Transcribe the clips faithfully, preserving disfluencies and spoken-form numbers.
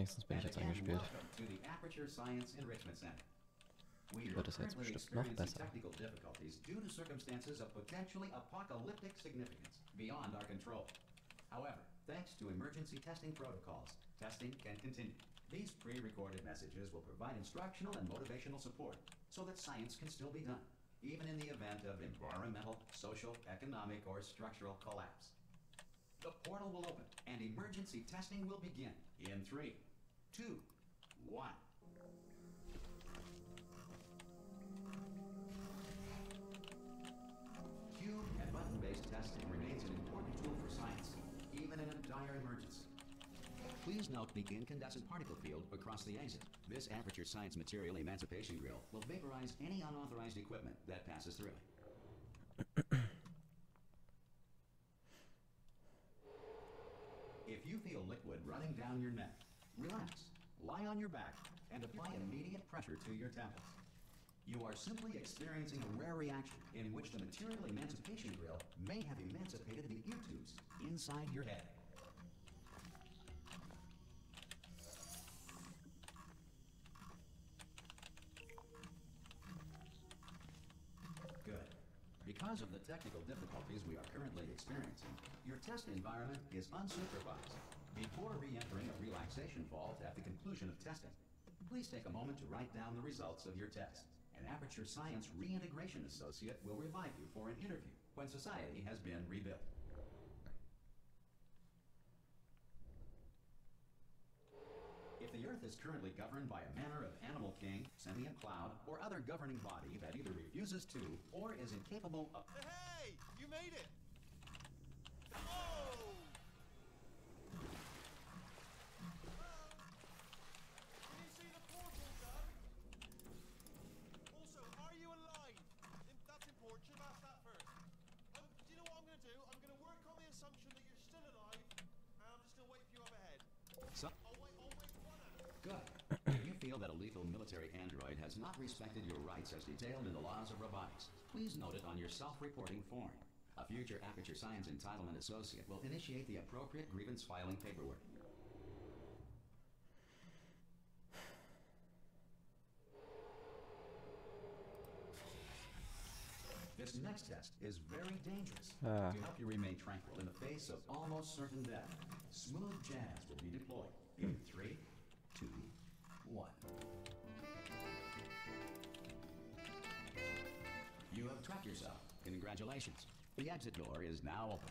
Wenigstens bin ich jetzt eingespielt. Wird das jetzt bestimmt noch besser. Technical difficulties due to circumstances of potentially apocalyptic significance beyond our control. However, thanks to emergency testing protocols, testing can continue. These pre-recorded messages will provide instructional and motivational support so that science can still be done, even in the event of environmental, social, economic, or structural collapse. The portal will open and emergency testing will begin in three, two, one. Cube and button-based testing remains an important tool for science, even in a dire emergency. Please note the incandescent particle field across the exit. This aperture science material emancipation grill will vaporize any unauthorized equipment that passes through it. If you feel liquid running down your neck, relax, lie on your back, and apply immediate pressure to your temples. You are simply experiencing a rare reaction in which the material emancipation grill may have emancipated the ear tubes inside your head. Good. Because of the technical difficulties we are currently experiencing, your test environment is unsupervised. Before re-entering a relaxation vault at the conclusion of testing, please take a moment to write down the results of your test. An Aperture Science Reintegration Associate will revive you for an interview when society has been rebuilt. If the Earth is currently governed by a manner of animal king, sentient cloud, or other governing body that either refuses to or is incapable of... Hey! You made it! Oh! Can you see the portal, Dad? Also, are you alive? That's important. Should have asked that first. Um, do you know what I'm going to do? I'm going to work on the assumption that you're still alive, and I'm just going to wait for you up ahead. So I'll wait, I'll wait one hour. Good. If you feel that a lethal military android has not respected your rights as detailed in the laws of robotics, please note it on your self-reporting form. A future Aperture Science Entitlement Associate will initiate the appropriate grievance filing paperwork. This next test is very dangerous. Ah. To help you remain tranquil in the face of almost certain death, smooth jazz will be deployed in three, two, one. You have trapped yourself. Congratulations. The exit door is now open.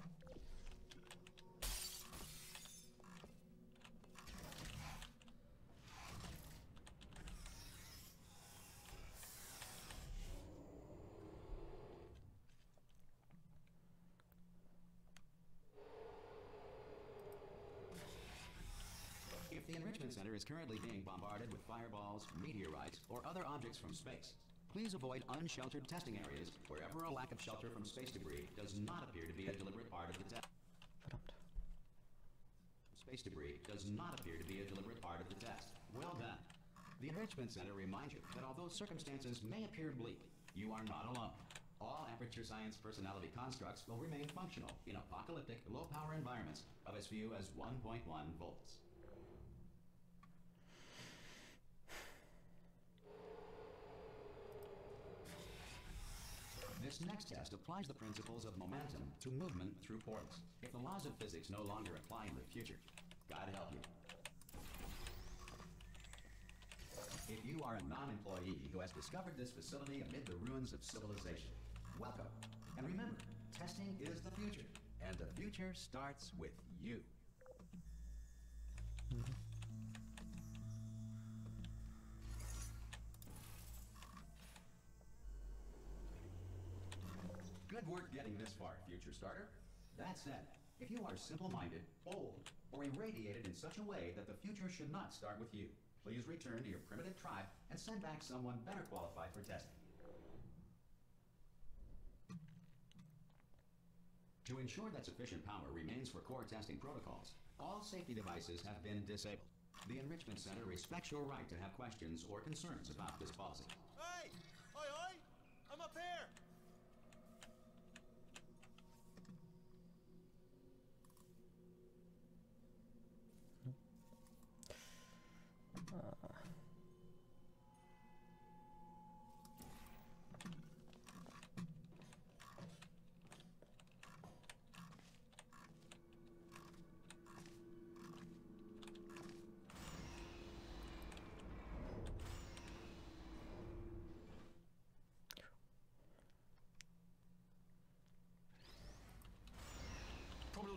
If the Enrichment Center is currently being bombarded with fireballs, meteorites, or other objects from space, please avoid unsheltered testing areas wherever a lack of shelter from space debris does not appear to be a deliberate part of the test. Verdammt. Space debris does not appear to be a deliberate part of the test. Well done. The Enrichment Center reminds you that although circumstances may appear bleak, you are not alone. All Aperture Science personality constructs will remain functional in apocalyptic, low-power environments of as few as one point one volts. This next test applies the principles of momentum to movement through portals. If the laws of physics no longer apply in the future, God help you. If you are a non-employee who has discovered this facility amid the ruins of civilization, welcome. And remember, testing is the future, and the future starts with you. Mhm. Good work getting this far, future starter. That said, if you are simple-minded, bold, or irradiated in such a way that the future should not start with you, please return to your primitive tribe and send back someone better qualified for testing. To ensure that sufficient power remains for core testing protocols, all safety devices have been disabled. The Enrichment Center respects your right to have questions or concerns about this policy. Hey! Oi, oi! I'm up here!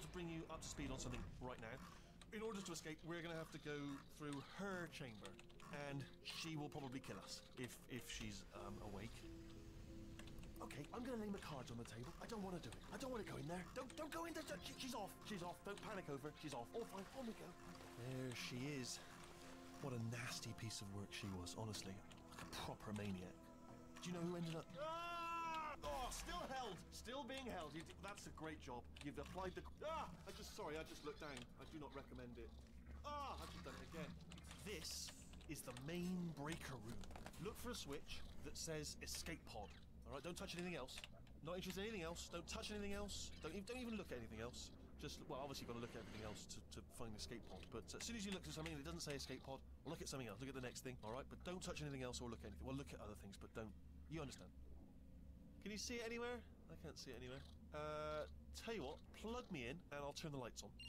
to bring you up to speed on something right now. In order to escape, we're going to have to go through her chamber, and she will probably kill us if if she's um, awake. Okay, I'm going to lay my cards on the table. I don't want to do it. I don't want to go in there. Don't don't go in there. Don't, she, she's off. She's off. Don't panic over. She's off. All fine. On we go. There she is. What a nasty piece of work she was. Honestly, like a proper maniac. Do you know who ended up? Ah! Oh, still held. Still being held. You, that's a great job. You've applied the. Ah! I just sorry. I just looked down. I do not recommend it. Ah! I've just done it again. This is the main breaker room. Look for a switch that says escape pod. All right. Don't touch anything else. Not interested in anything else. Don't touch anything else. Don't even, don't even look at anything else. Just well, obviously you've got to look at everything else to, to find the escape pod. But as soon as you look at something and it doesn't say escape pod, look at something else. Look at the next thing. All right. But don't touch anything else or look at anything. Well, look at other things, but don't. You understand? Can you see it anywhere? I can't see it anywhere. Uh, tell you what, plug me in and I'll turn the lights on.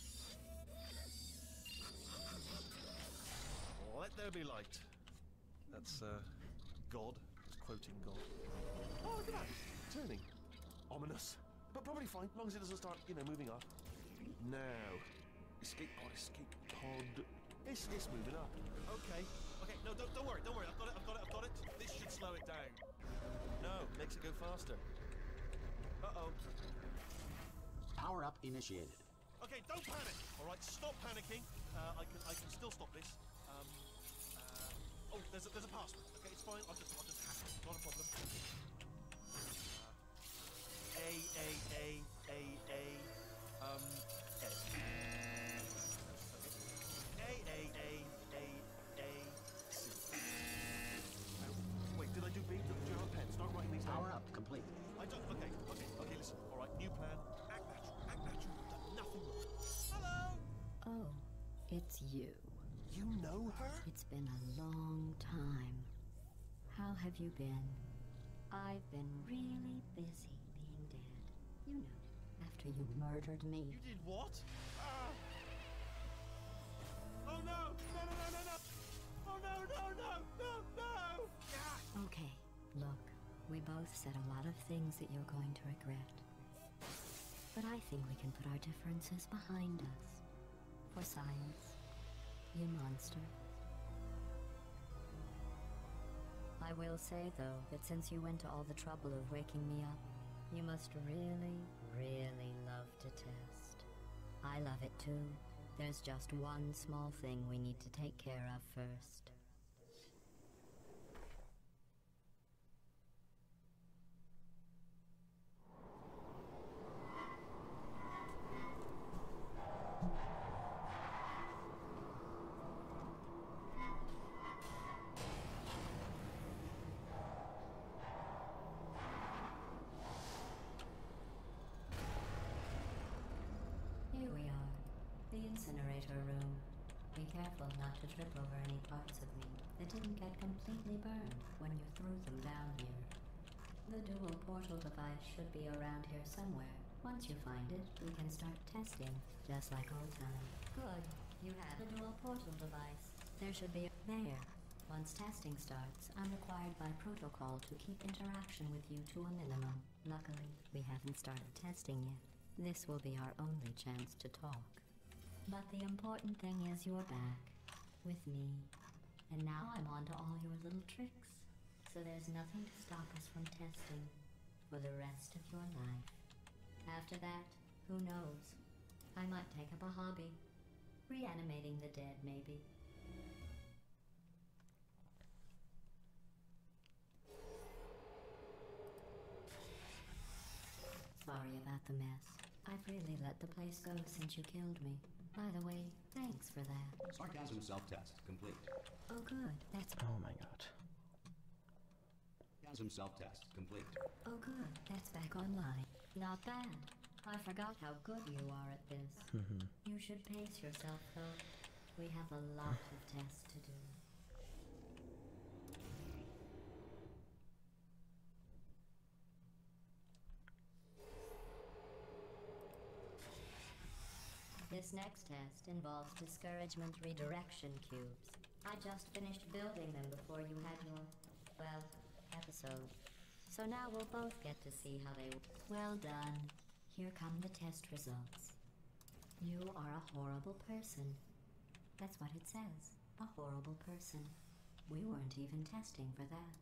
Let there be light. That's, uh, God. It's quoting God. Oh, look at that. Turning. Ominous. But probably fine, as long as it doesn't start, you know, moving up. Now. Escape pod, escape pod. It's, it's moving up. Okay. Okay, no, don't, don't worry, don't worry. I've got it, I've got it, I've got it. This should slow it down. No, makes it go faster. Uh-oh. Power up initiated. Okay, don't panic. All right, stop panicking. Uh, I can, I can still stop this. Um, uh, oh, there's a, there's a password. Okay, it's fine. I'll just, I'll just hack it. Not a problem. Uh, a, A, A, A, A, um, A. A, A, A, A, A, C. No, wait, did I do B? Do you have a pen? Start writing these down. Power up complete. I don't. Okay, okay, okay. Listen. All right. New plan. Act natural. Act natural. Done nothing wrong. Hello. Oh, it's you. You know her? It's been a long time. How have you been? I've been really busy being dead. You know, after you murdered me. You did what? Ah. Oh no! No! No! No! No! No! Oh no! No! No! No! No! Ah. Okay, look. We both said a lot of things that you're going to regret. But I think we can put our differences behind us. For science, you monster. I will say, though, that since you went to all the trouble of waking me up, you must really, really love to test. I love it too. There's just one small thing we need to take care of first. Here we are, the incinerator room. Be careful not to trip over any parts of me that didn't get completely burned when you threw them down here. The dual portal device should be around here somewhere. Once you find it, we can start testing, just like old times. Good. You have a dual portal device. There should be a... There. Once testing starts, I'm required by protocol to keep interaction with you to a minimum. Luckily, we haven't started testing yet. This will be our only chance to talk. But the important thing is you're back, with me. And now I'm on to all your little tricks. So there's nothing to stop us from testing for the rest of your life. After that, who knows? I might take up a hobby. Reanimating the dead, maybe. Sorry about the mess. I've really let the place go since you killed me. By the way, thanks for that. Sarcasm self-test complete. Oh good, that's... Oh my god. Sarcasm self-test complete. Oh good, that's back online. Not bad. I forgot how good you are at this. You should pace yourself though. We have a lot of tests to do. This next test involves discouragement redirection cubes. I just finished building them before you had your, well, episode. So now we'll both get to see how they... Well done. Here come the test results. You are a horrible person. That's what it says. A horrible person. We weren't even testing for that.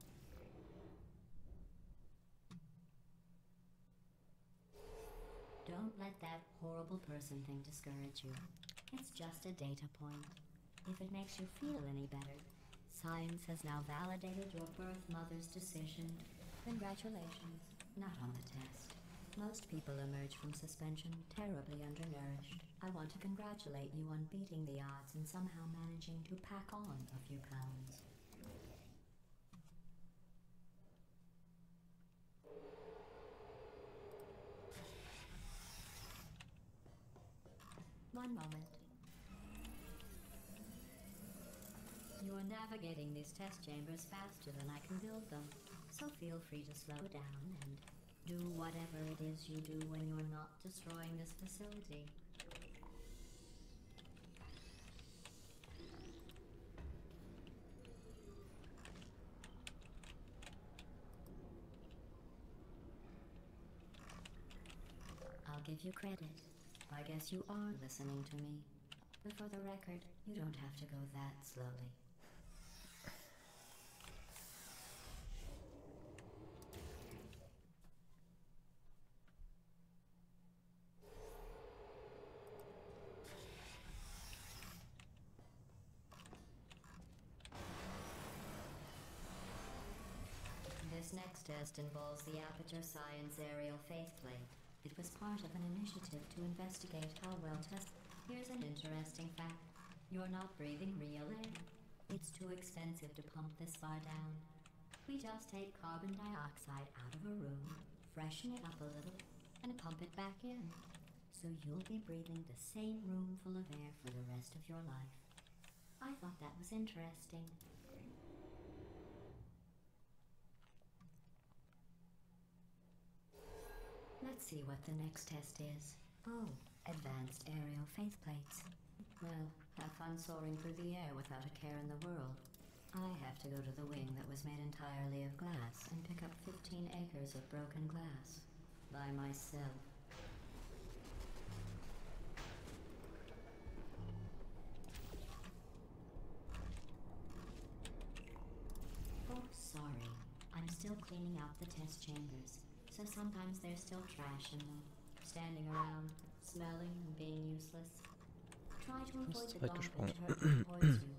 Don't let that horrible person thing discourage you. It's just a data point. If it makes you feel any better, science has now validated your birth mother's decision. Congratulations. Not on the test. Most people emerge from suspension terribly undernourished. I want to congratulate you on beating the odds and somehow managing to pack on a few pounds. One moment. You are navigating these test chambers faster than I can build them, so feel free to slow down and do whatever it is you do when you're not destroying this facility. I'll give you credit. I guess you are listening to me. But for the record, you don't have to go that slowly. This next test involves the Aperture Science Aerial Faceplate. It was part of an initiative to investigate how well test. Here's an interesting fact. You're not breathing real air. It's too expensive to pump this far down. We just take carbon dioxide out of a room, freshen it up a little, and pump it back in. So you'll be breathing the same room full of air for the rest of your life. I thought that was interesting. Let's see what the next test is. Oh, advanced aerial faceplates. Well, have fun soaring through the air without a care in the world. I have to go to the wing that was made entirely of glass and pick up fifteen acres of broken glass. By myself. Oh, sorry. I'm still cleaning out the test chambers. So sometimes there's still trash in them, standing around, smelling and being useless. Try to avoid the garbage hurtling towards you.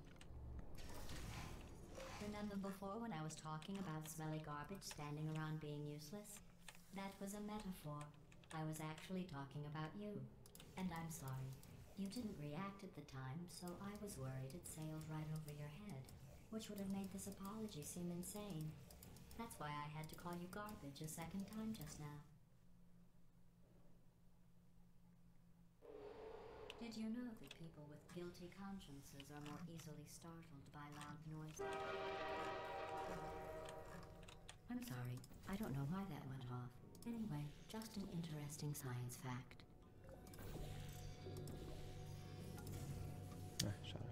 Remember before when I was talking about smelly garbage standing around being useless? That was a metaphor. I was actually talking about you. And I'm sorry. You didn't react at the time, so I was worried it sailed right over your head, which would have made this apology seem insane. That's why I had to call you garbage a second time just now. Did you know that people with guilty consciences are more easily startled by loud noises? I'm sorry, I don't know why that went off. Anyway, just an interesting science fact. Ah, schade.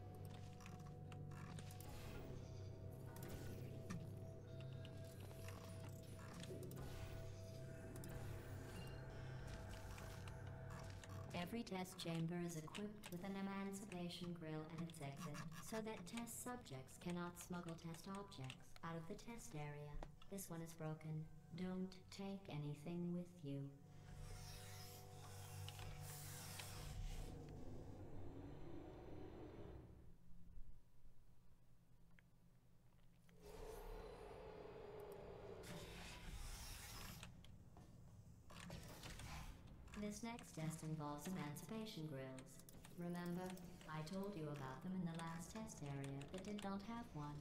Every test chamber is equipped with an emancipation grill at its exit, so that test subjects cannot smuggle test objects out of the test area. This one is broken. Don't take anything with you. This next test involves emancipation grills. Remember, I told you about them in the last test area that did not have one.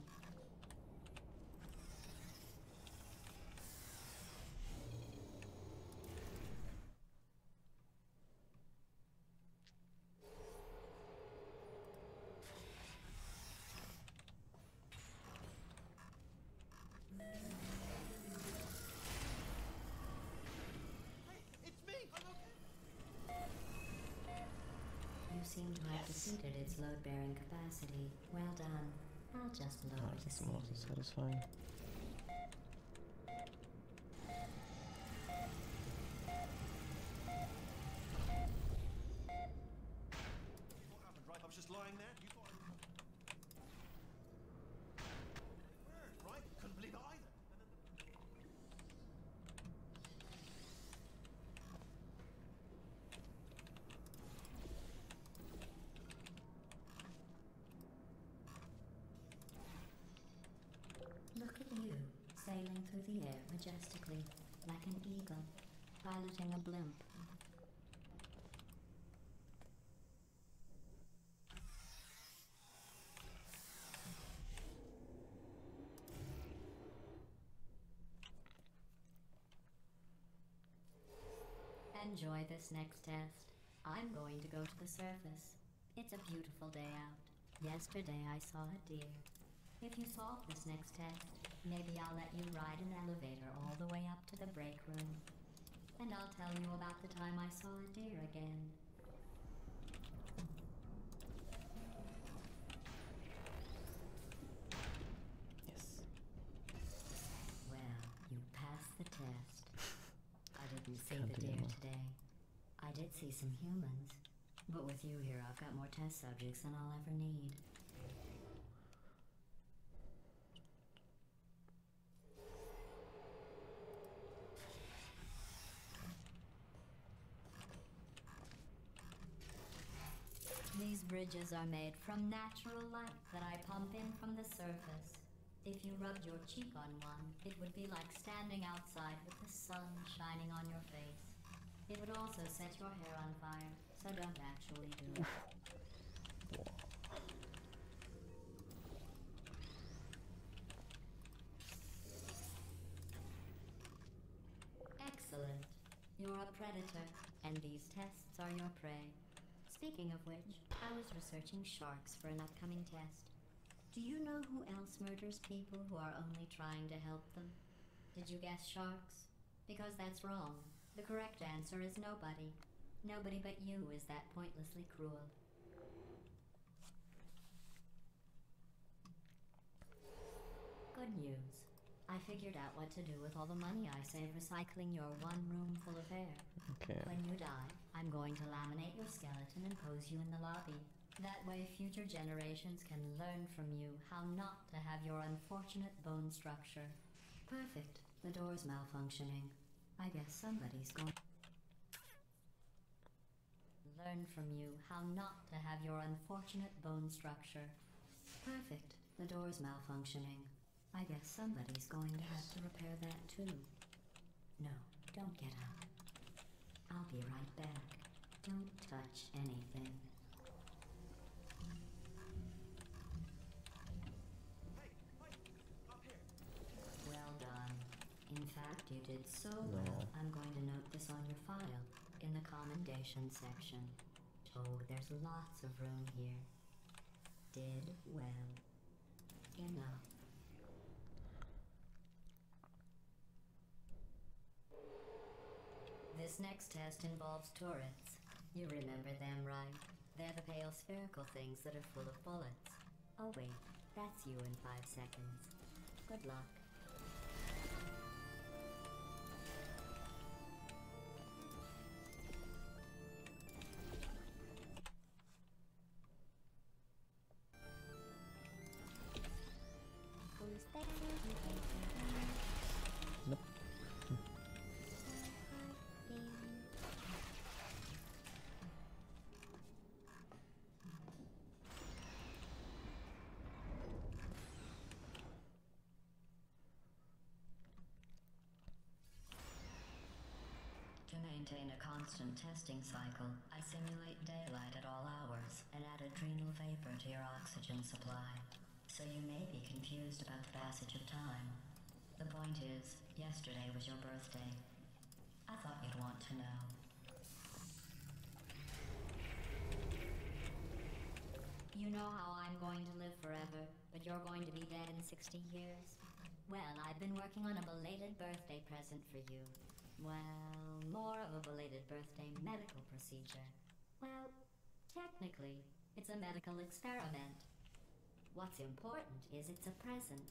You seem to have defeated its load-bearing capacity. Well done. I'll just lower Oh, the das ist immer noch so satisfying. flying there. You thought I... Right? Couldn't believe it either. Look at you, sailing through the air majestically, like an eagle, piloting a blimp. Enjoy this next test. I'm going to go to the surface. It's a beautiful day out. Yesterday I saw a deer. If you solve this next test, maybe I'll let you ride an elevator all the way up to the break room. And I'll tell you about the time I saw a deer again. Yes. Well, you passed the test. I didn't see Can't the deer anymore. today. I did see some humans. But with you here, I've got more test subjects than I'll ever need. These bridges are made from natural light that I pump in from the surface. If you rubbed your cheek on one, it would be like standing outside with the sun shining on your face. It would also set your hair on fire, so don't actually do it. Excellent. You're a predator, and these tests are your prey. Speaking of which, I was researching sharks for an upcoming test. Do you know who else murders people who are only trying to help them? Did you guess sharks? Because that's wrong. The correct answer is nobody. Nobody but you is that pointlessly cruel. Good news. I figured out what to do with all the money I saved recycling your one room full of air. Okay. When you die, I'm going to laminate your skeleton and pose you in the lobby. That way future generations can learn from you how not to have your unfortunate bone structure. Perfect. The door's malfunctioning. I guess somebody's going to learn from you how not to have your unfortunate bone structure. Perfect. The door's malfunctioning. I guess somebody's going to have to repair that too. No, don't get up. I'll be right back. Don't touch anything. Hey, wait, up here. Well done. In fact, you did so No. well, I'm going to note this on your file, in the commendation section. Oh, there's lots of room here. Did well. Enough. This next test involves turrets. You remember them, right? They're the pale spherical things that are full of bullets. Oh wait, that's you in five seconds. Good luck. Nope. To maintain a constant testing cycle, I simulate daylight at all hours and add adrenal vapor to your oxygen supply. So you may be confused about the passage of time. The point is, yesterday was your birthday. I thought you'd want to know. You know how I'm going to live forever, but you're going to be dead in sixty years? Well, I've been working on a belated birthday present for you. Well, more of a belated birthday medical procedure. Well, technically, it's a medical experiment. What's important is it's a present.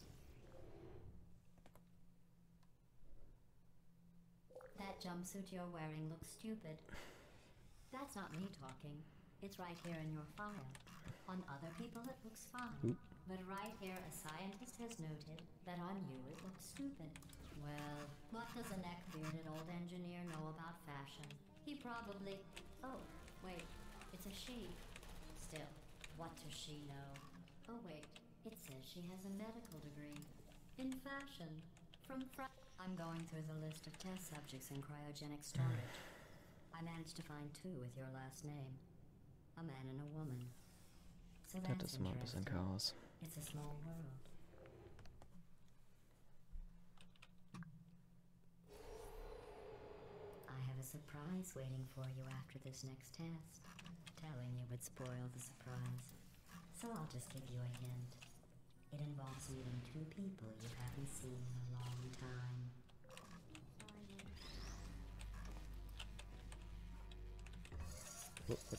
That jumpsuit you're wearing looks stupid. That's not me talking. It's right here in your file. On other people it looks fine. Oop. But right here a scientist has noted that on you it looks stupid. Well, what does a neck-bearded old engineer know about fashion? He probably... Oh, wait, it's a she. Still, what does she know? Oh wait, it says she has a medical degree. In fashion. From Fr- I'm going through the list of test subjects in cryogenic storage. I managed to find two with your last name. A man and a woman. So Das that's ist mal ein bisschen interesting. Chaos. It's a small world. I have a surprise waiting for you after this next test. Telling you would spoil the surprise. So I'll just give you a hint. It involves meeting two people you haven't seen in a long time. Oh, oh.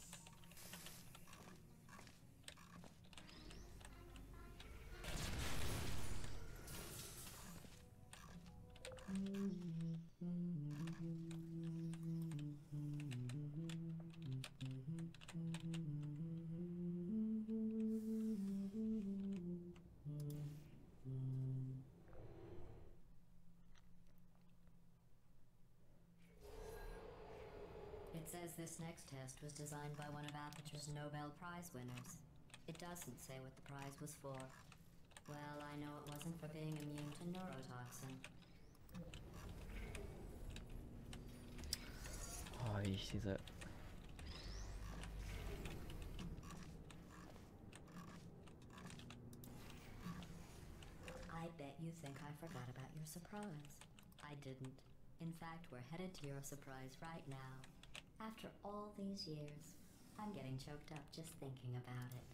It says this next test was designed by one of Aperture's Nobel Prize winners. It doesn't say what the prize was for. Well, I know it wasn't for being immune to neurotoxin. Oh, wie ich diese... I bet you think I forgot about your surprise. I didn't. In fact, we're headed to your surprise right now. After all these years, I'm getting choked up just thinking about it.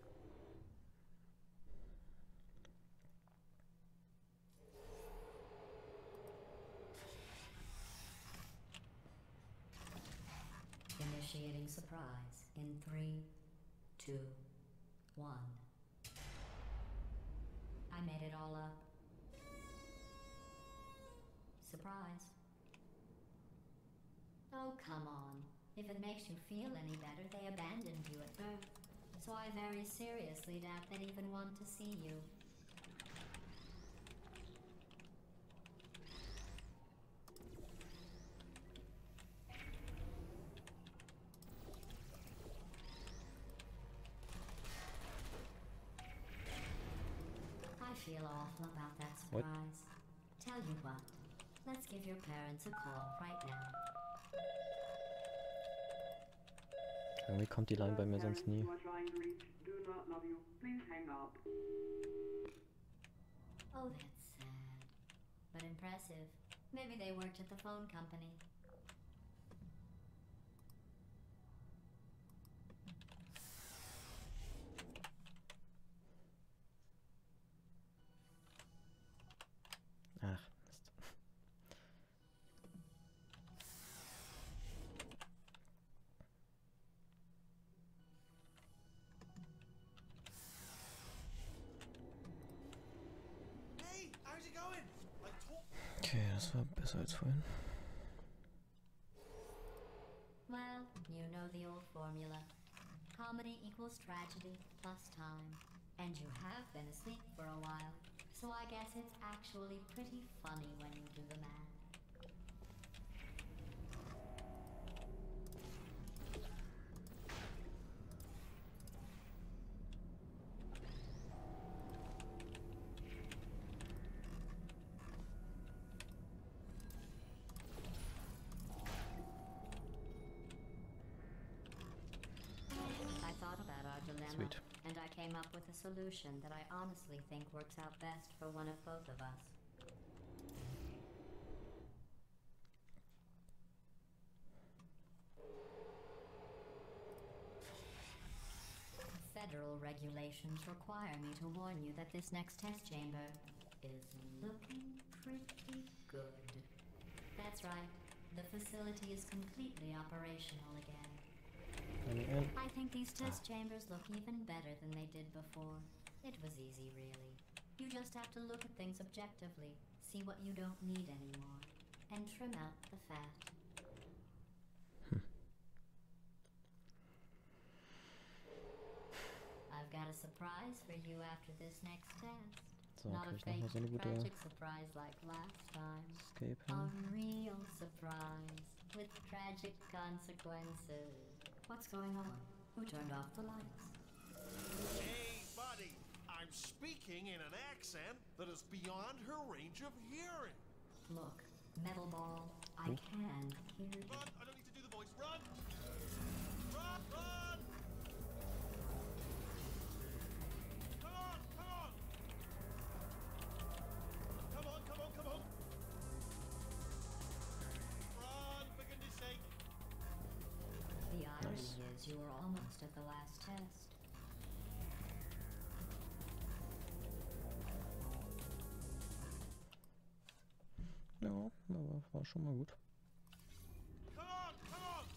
Initiating surprise in three, two, one. I made it all up. Surprise. Oh, come on. If it makes you feel any better, they abandoned you at birth. So I very seriously doubt they'd even want to see you. I feel awful about that What? surprise. Tell you what, let's give your parents a call right now. Irgendwie kommt die Line bei mir sonst nie. You are trying to reach do not love you. Please hang up. Oh, that's sad. But impressive. Maybe they worked at the phone company. Ach, Mist. Hey, how's it going? I talk. Okay, das war besser als vorhin. Well, you know the old formula. Comedy equals tragedy plus time. And you have been asleep for a while. So I guess it's actually pretty funny when you do the math. I thought about our dilemma, Sweet. and I came up with a solution that I honestly think works out best for one of both of us. Federal regulations require me to warn you that this next test chamber is looking pretty good. That's right. The facility is completely operational again. Let me in. I think these test chambers look even better than they did before. It was easy, really. You just have to look at things objectively, see what you don't need anymore, and trim out the fat. got a surprise for you after this next test. So, Not kann a ich nochmal fake so eine gute tragic surprise like last time. Escape A hin. real surprise with tragic consequences. What's going on? Who turned off the lights? Hey, buddy! I'm speaking in an accent that is beyond her range of hearing. Look, metal ball, I can hear you. Run! I don't need to do the voice. Run! Run! Run! Come on! Come on! Come on! Come on! Come on! Run! For goodness sake! The irony Nice. is you were almost at the last test. Ja, aber war schon mal gut. Come on! Come on!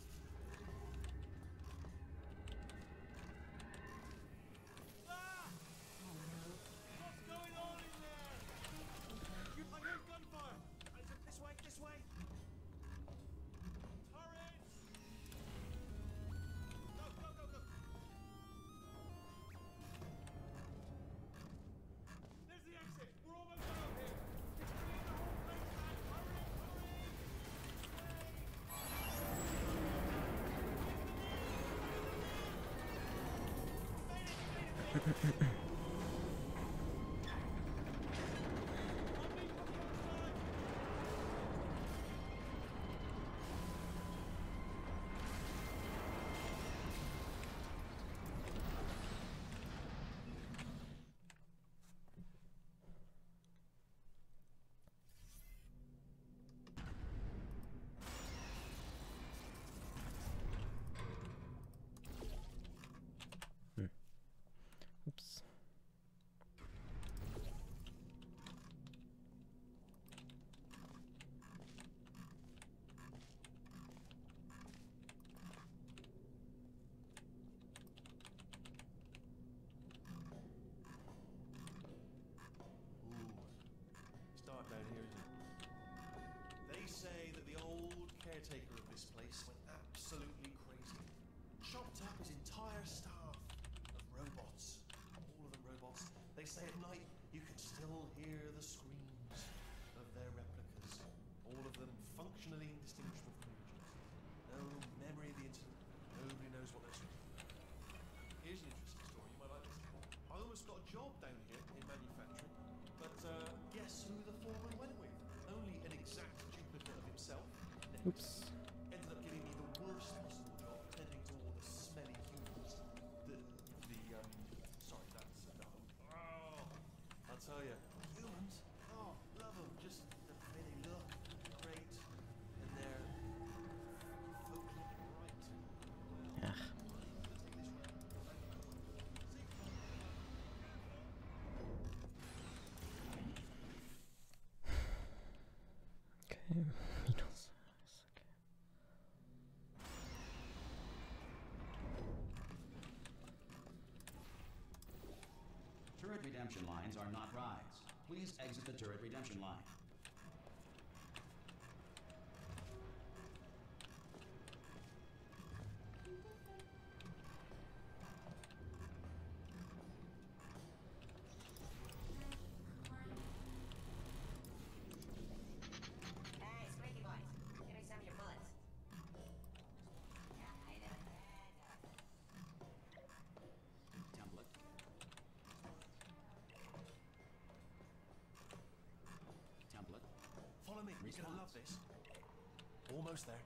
Ah! What's going on in there? You, I heard gunfire. I said this way, this way. Turrets! Go, go, go, go. There's the exit. We're almost out here. It's clear the whole place, man. Hurry, hurry. Made it, made it, made it. Ups. It's dark down here, isn't it? They say that the old caretaker of this place went absolutely crazy. Chopped up his entire staff of robots. All of them robots. They say at night you can still hear the screams of their replicas. All of them functionally indistinguishable from humans. No memory of the incident. Nobody knows what they're screaming. Here's an interesting story. You might like this. I almost got a job down here in manufacturing, but uh, guess who the foreman went with? Only an exact duplicate of himself. Oops. Ended up giving me the worst possible job, tending to all the smelly humans. The, the, um, sorry, that's enough. Oh, I'll tell you, humans, oh, love them. Just the way they look, great, and they're focally bright. Ach. Okay, minus. Okay. Turret redemption lines are not rides. Please exit the turret redemption line. Hey, Squeaky Boys, give me some of your bullets. Template. Template. Follow me. You're gonna Response. love this. Almost there.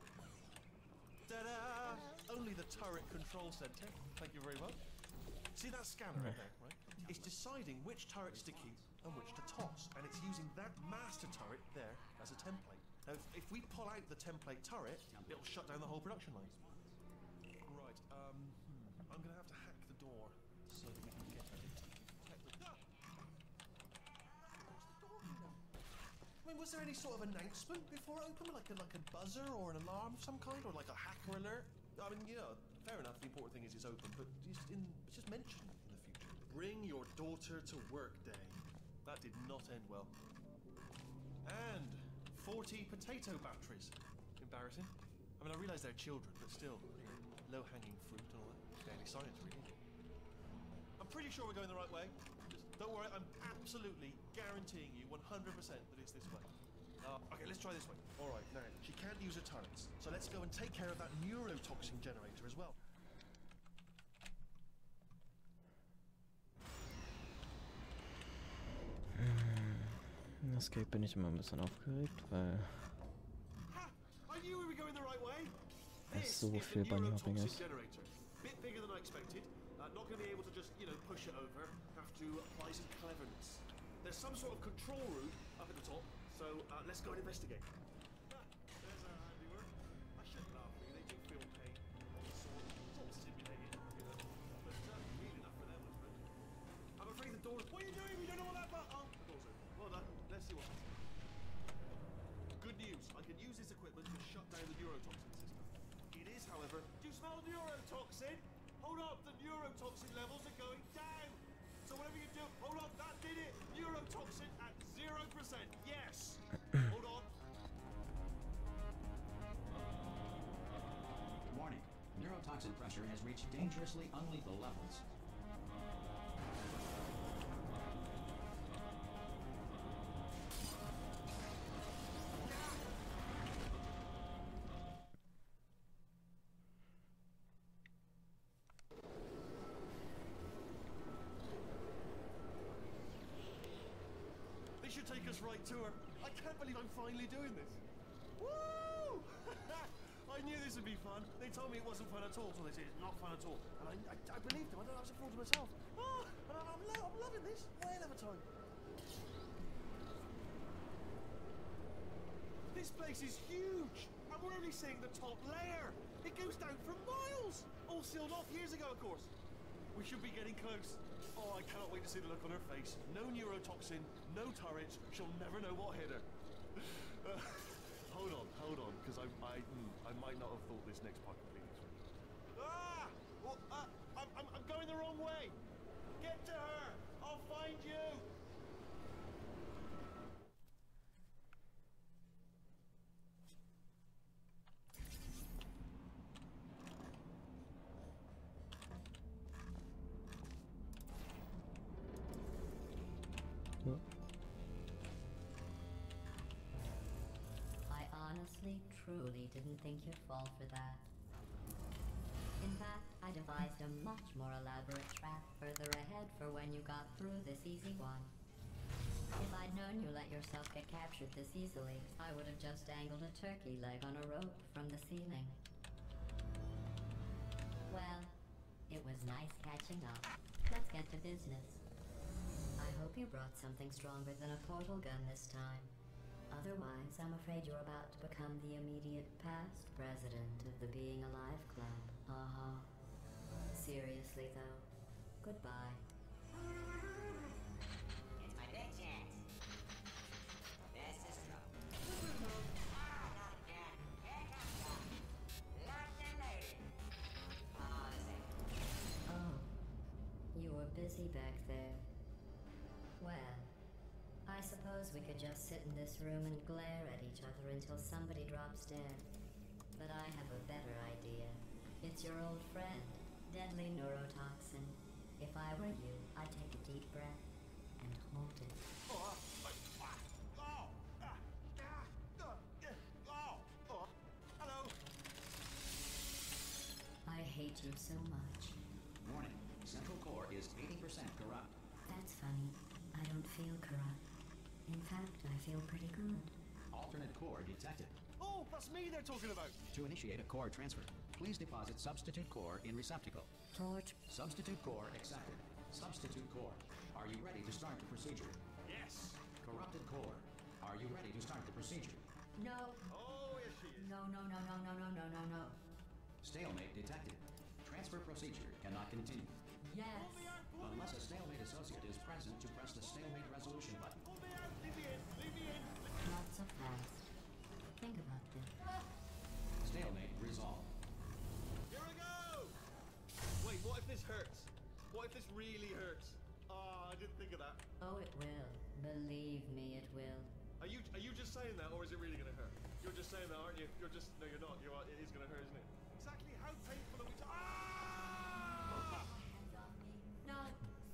Ta-da! Only the turret control center. Thank you very much. See that scanner right there, right? It's deciding which turrets to keep and which to toss, and it's using that master turret there as a template. Now, if, if we pull out the template turret, it'll shut down the whole production line. Right. Um. Hmm, I'm gonna have to hack the door so that we can get at it. Check the door. What's the door doing? I mean, was there any sort of announcement before it opened, like a like a buzzer or an alarm of some kind, or like a hacker alert? I mean, you know, fair enough. The important thing is it's open, but just in just mention in the future. Bring your daughter to work day. That did not end well. And forty potato batteries. Embarrassing. I mean, I realise they're children, but still, you know, low-hanging fruit and all that. Daily science, really. pretty sure we're going the right way. Just don't worry, I'm absolutely guaranteeing you one hundred percent that it's this way. Uh, okay, let's try this way. All right, now, she can't use her turrets, so let's go and take care of that neurotoxin generator as well. Escape bin ich immer ein bisschen aufgeregt, weil Ha! I knew we were going the right way. es This so is viel the Bunnyhopping neurotoxin ist. generator. Bit bigger than I expected. Uh, not going to be able to just, you know, push it over. Have to apply some cleverness. There's some sort of control room up at the top, so uh, let's go and investigate. Ah, there's our handiwork. I shouldn't laugh, really. They do feel pain on the sword. It's all simulated, you know. But uh, real enough for them, I suppose. I'm afraid the door. What are you doing? We don't know what that button. Oh, the door's open. Well done. Let's see what happens. Good news. I can use this equipment to shut down the neurotoxin system. It is, however. Do you smell neurotoxin? Hold up, the neurotoxin levels are going down. So whatever you do, hold on, that did it. Neurotoxin at zero percent. Yes. Hold on. Warning. Neurotoxin pressure has reached dangerously unlethal levels. This should take us right to her. I can't believe I'm finally doing this. Woo! I knew this would be fun. They told me it wasn't fun at all, so they said it's not fun at all. And I, I, I believed them. I don't know, I was a fool to myself. Oh, and I'm, I'm, lo I'm loving this. Whale of a time. This place is huge. And we're only seeing the top layer. It goes down for miles. All sealed off years ago, of course. We should be getting close. Oh, I cannot wait to see the look on her face. No neurotoxin, no turrets. She'll never know what hit her. Uh, hold on, hold on, because I, I, mm, I might not have thought this next part completely through. Ah! Well, uh, I'm, I'm, I'm going the wrong way. Get to her. I'll find you. I honestly, truly didn't think you'd fall for that. In fact, I devised a much more elaborate trap further ahead for when you got through this easy one. If I'd known you let yourself get captured this easily, I would have just dangled a turkey leg on a rope from the ceiling. Well, it was nice catching up. Let's get to business. I hope you brought something stronger than a portal gun this time. Otherwise, I'm afraid you're about to become the immediate past president of the Being Alive Club. Uh-huh. Seriously, though, goodbye. It's my big chance. This is trouble. Ah, not again. Here comes trouble. Locked and loaded. Oh, this ain't. Oh, you were busy back there. Well, I suppose we could just sit in this room and glare at each other until somebody drops dead. But I have a better idea. It's your old friend, deadly neurotoxin. If I were you, I'd take a deep breath and hold it. Oh, ah, ah, oh, ah, ah, ah, oh, oh, hello. I hate you so much. Warning. Central core is eighty percent corrupt. That's funny. I don't feel corrupt. In fact, I feel pretty good. Alternate core detected. Oh, that's me they're talking about. To initiate a core transfer, please deposit substitute core in receptacle. Torch. Substitute core accepted. Substitute core. Are you ready to start the procedure? Yes. Corrupted core. Are you ready to start the procedure? No. Oh, yes she is. No, no, no, no, no, no, no, no, no. Stalemate detected. Transfer procedure cannot continue. Yes. Pull me out, pull me Unless out. a stalemate associate is present to press the stalemate resolution button. Pull me out. Leave me in. Leave me in. Not so fast. Think about this. Stalemate resolved. Here I go. Wait, what if this hurts? What if this really hurts? Oh, I didn't think of that. Oh, it will. Believe me, it will. Are you are you just saying that, or is it really going to hurt? You're just saying that, aren't you? You're just no, you're not. You're it is going to hurt, isn't it? Exactly how painful are we? To ah! Hands off me. No.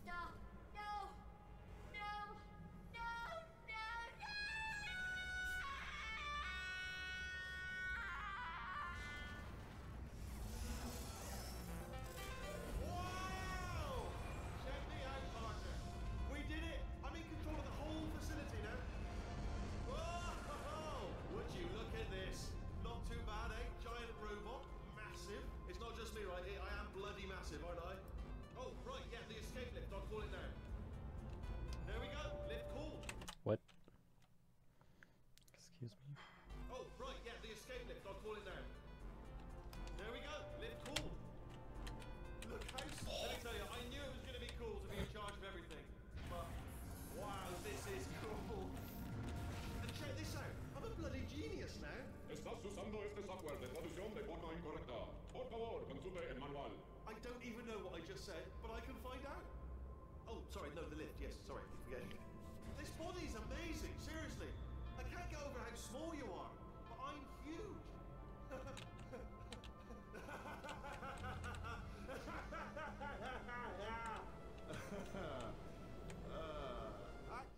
no incorrecta. Por favor, consulte el manual. I don't even know what I just said, but I can find out. Oh, sorry, no, the lift. Yes, sorry, keep forgetting. This body's amazing, seriously. I can't get over how small you are, but I'm huge. uh, act-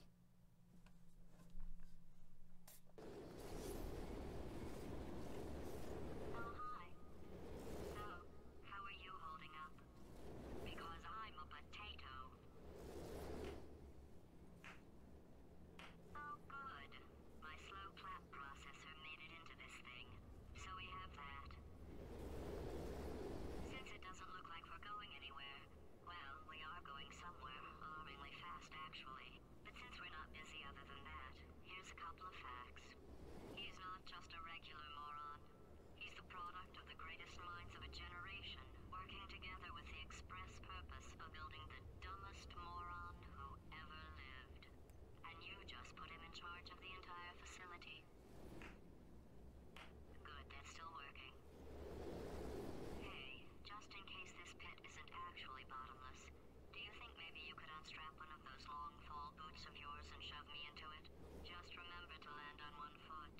Oh, hi. So, how are you holding up? Because I'm a potato. Oh, good. My slow clap processor made it into this thing, so we have that. Since it doesn't look like we're going anywhere, well, we are going somewhere, alarmingly fast, actually. But since we're not busy other than that, here's a couple of facts. He's not just a regular moron. He's the product of the greatest minds of a generation, working together with the express purpose of building the dumbest moron who ever lived. And you just put him in charge of the entire facility. Good, that's still working. Hey, just in case this pit isn't actually bottomless, do you think maybe you could unstrap one of those long fall boots of yours and shove me into it? Just remember to land on one foot.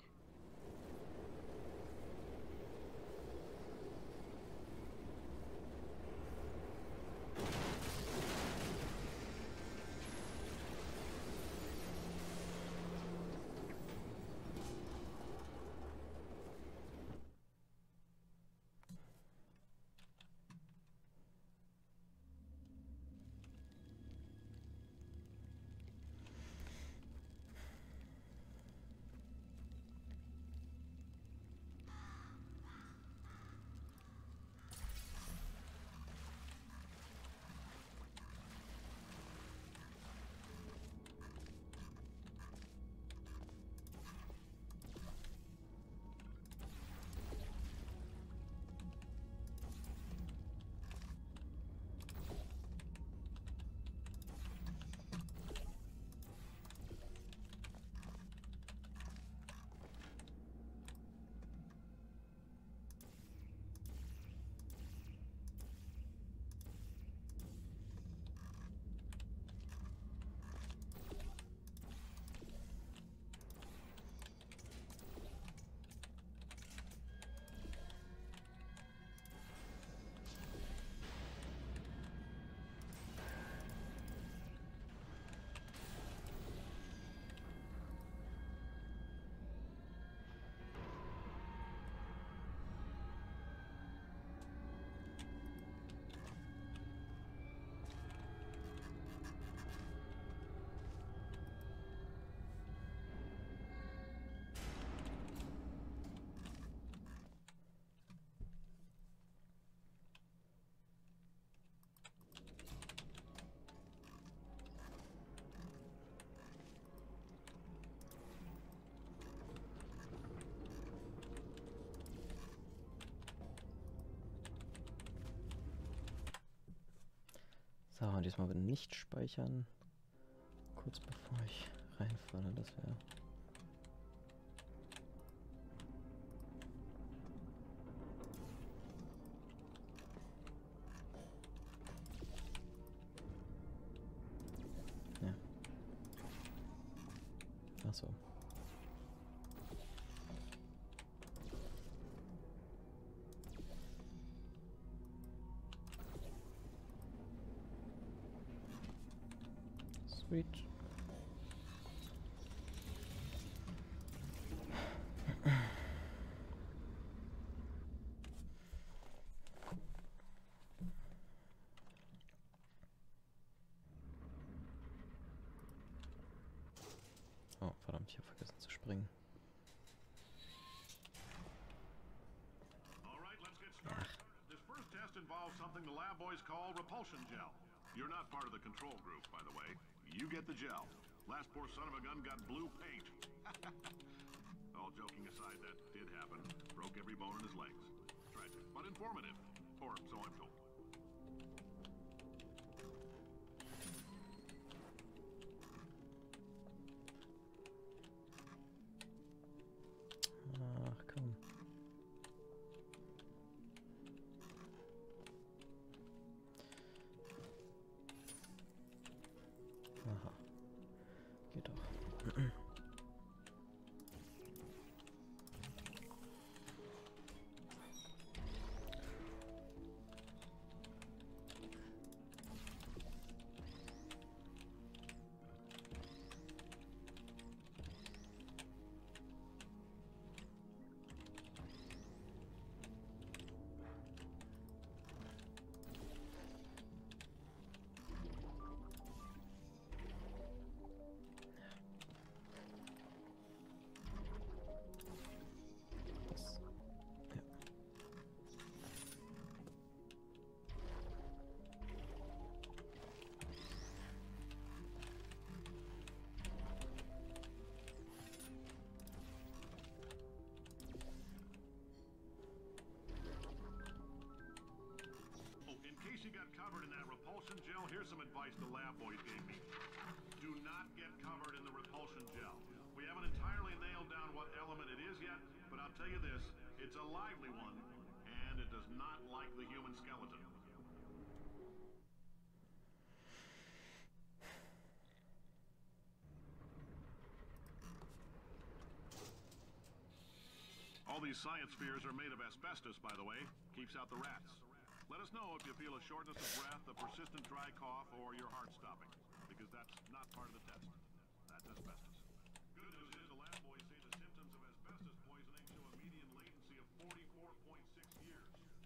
So, und diesmal bitte nicht speichern. Kurz bevor ich reinfalle, das wäre... Ja. Ach so. Sweet. Oh, verdammt, ich habe vergessen zu springen. All right, let's get started. This first test involves something the lab boys call repulsion gel. You're not part of the control group, by the way. You get the gel. Last poor son of a gun got blue paint. All joking aside, that did happen. Broke every bone in his legs. Tragic, but informative. Or so I'm told. Ach komm. I'll tell you this, it's a lively one, and it does not like the human skeleton. All these science spheres are made of asbestos, by the way. Keeps out the rats. Let us know if you feel a shortness of breath, a persistent dry cough, or your heart stopping. Because that's not part of the test. That's asbestos. Good news is the lab boys say the symptoms of asbestos poisoning show a median latency of forty-four point six years.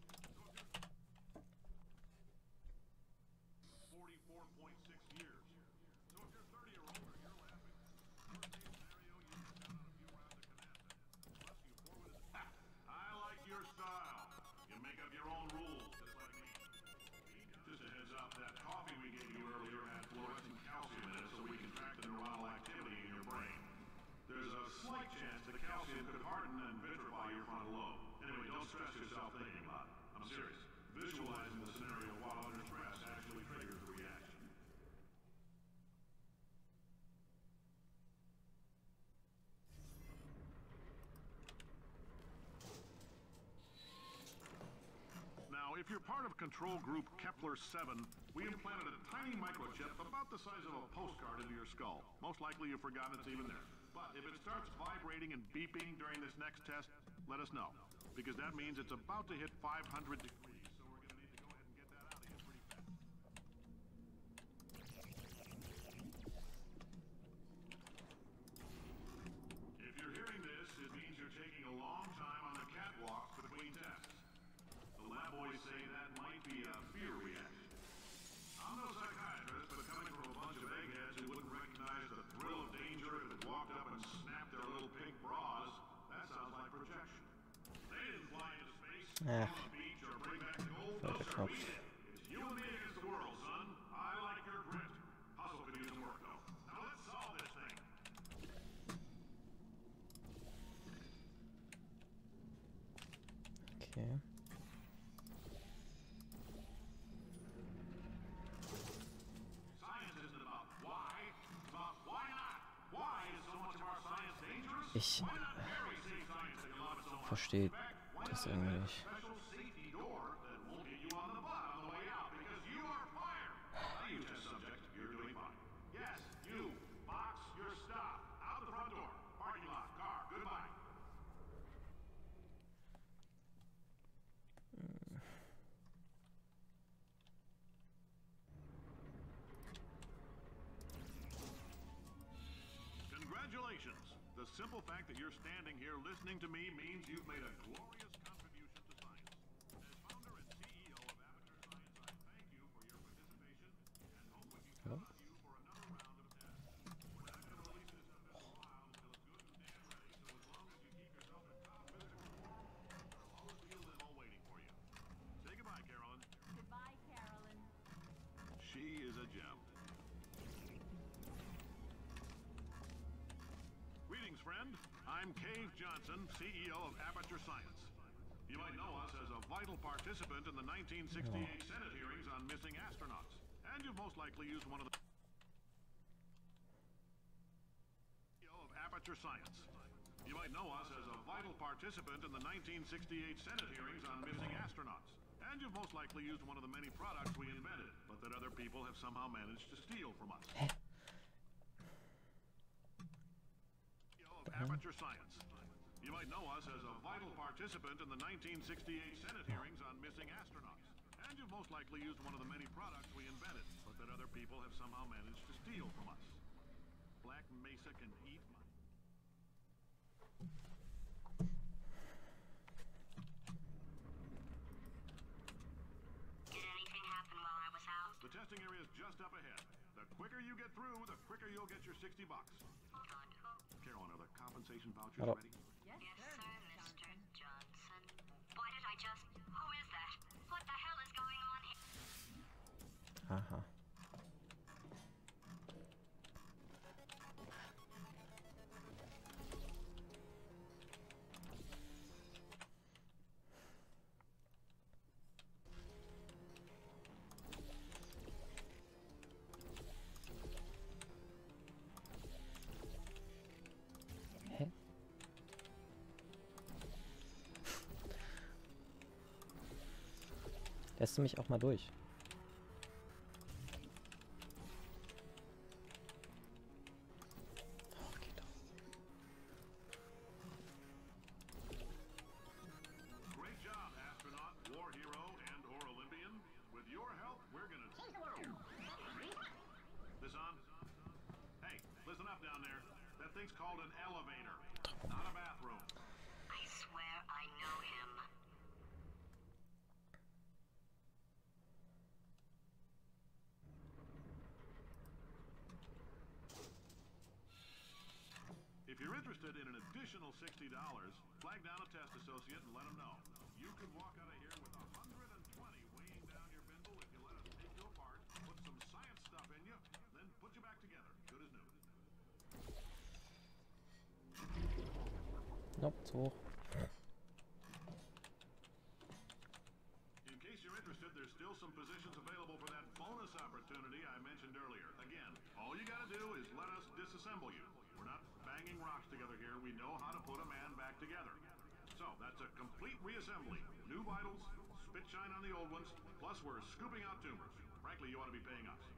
forty-four point six years. So if you're thirty or older, you're laughing. Worst case scenario, you miss out on a few rounds of canasta. Plus, you forwarded it. I like your style. You make up your own rules, just like me. Just a heads up, that coffee we gave you earlier had fluorescent calcium in it, so we can track the neuronal activity in your brain. There's a slight chance the calcium could harden and vitrify your frontal lobe. Anyway, don't stress yourself thinking about it. I'm serious. Visualizing the scenario while under stress actually triggers the reaction. Now, if you're part of Control Group Kepler seven, we implanted a tiny microchip about the size of a postcard into your skull. Most likely you've forgotten it's even there. But if it starts vibrating and beeping during this next test, let us know. Because that means it's about to hit five hundred degrees, so we're going to need to go ahead and get that out of you pretty fast. If you're hearing this, it means you're taking a long time on the catwalk between tests. The lab boys say that might be a fear reaction. I'm no psychiatrist, but coming from a bunch of eggheads who wouldn't recognize the thrill of danger if it walked up and snapped their little pink bras, that sounds like projection. They didn't fly into space, Ah. on the beach, or bring back gold. No, sir, we did. It's you and me against the world, son. I like your grit. Hustle could use some work, though. Now let's solve this thing. Okay. Science isn't about why, it's about why not. Why is so much of our science dangerous? Ich Why not very safe science that you love it so much? verstehe In fact, why das not irgendwie invent a nicht. special safety door that won't hit you on the butt on the way out because you are fired? Now you test subject, you're doing fine. Yes, you. Box your stuff. Out the front door. Parking lot. Car. Goodbye. Congratulations. The simple fact that you're standing here listening to me means you've made a glorious contribution to science. As founder and C E O of Aperture Science, I thank you for your participation and hope we can count on you for another round of tests. We're not going to release this stuff in a while until it's good and damn ready, so as long as you keep yourself in top physical form, there'll always be a limo waiting for you. Say goodbye, Carolyn. Goodbye, Carolyn. She is a gem. Greetings, friend. I'm Cave Johnson, C E O of Aperture Science. You might know us as a vital participant in the nineteen sixty-eight Senate hearings on missing astronauts. And you've most likely used one of the... C E O of Aperture Science. You might know us as a vital participant in the nineteen sixty-eight Senate hearings on missing astronauts. And you've most likely used one of the many products we invented, but that other people have somehow managed to steal from us. Aperture Science. You might know us as a vital participant in the nineteen sixty-eight Senate hearings on missing astronauts. And you've most likely used one of the many products we invented, but that other people have somehow managed to steal from us. Black Mesa can eat my... Did anything happen while I was out? The testing area is just up ahead. The quicker you get through, the quicker you'll get your sixty bucks. Carolyn, are the compensation vouchers Hello. ready? Yes, sir, Mister Johnson. Why did I just... Who is that? What the hell is going on here? Aha. Hä? Lässt du mich auch mal durch? Oh, geht doch. Great job, astronaut, war hero, and or Olympian. With your help, we're gonna change the world. This on? Hey, listen up down there. That thing's called an elevator, not a bathroom. I swear I know him. If you're interested in an additional sixty dollars, flag down a test associate and let them know. You could walk out of here with one hundred twenty weighing down your bindle if you let us take you apart, put some science stuff in you, then put you back together, good as new. Nope, zu hoch. In case you're interested, there's still some positions available for that bonus opportunity I mentioned earlier. Again, all you gotta do is let us disassemble you. We're not banging rocks together here. We know how to put a man back together. So, that's a complete reassembly. New vitals, spit shine on the old ones, plus we're scooping out tumors. Frankly, you ought to be paying us.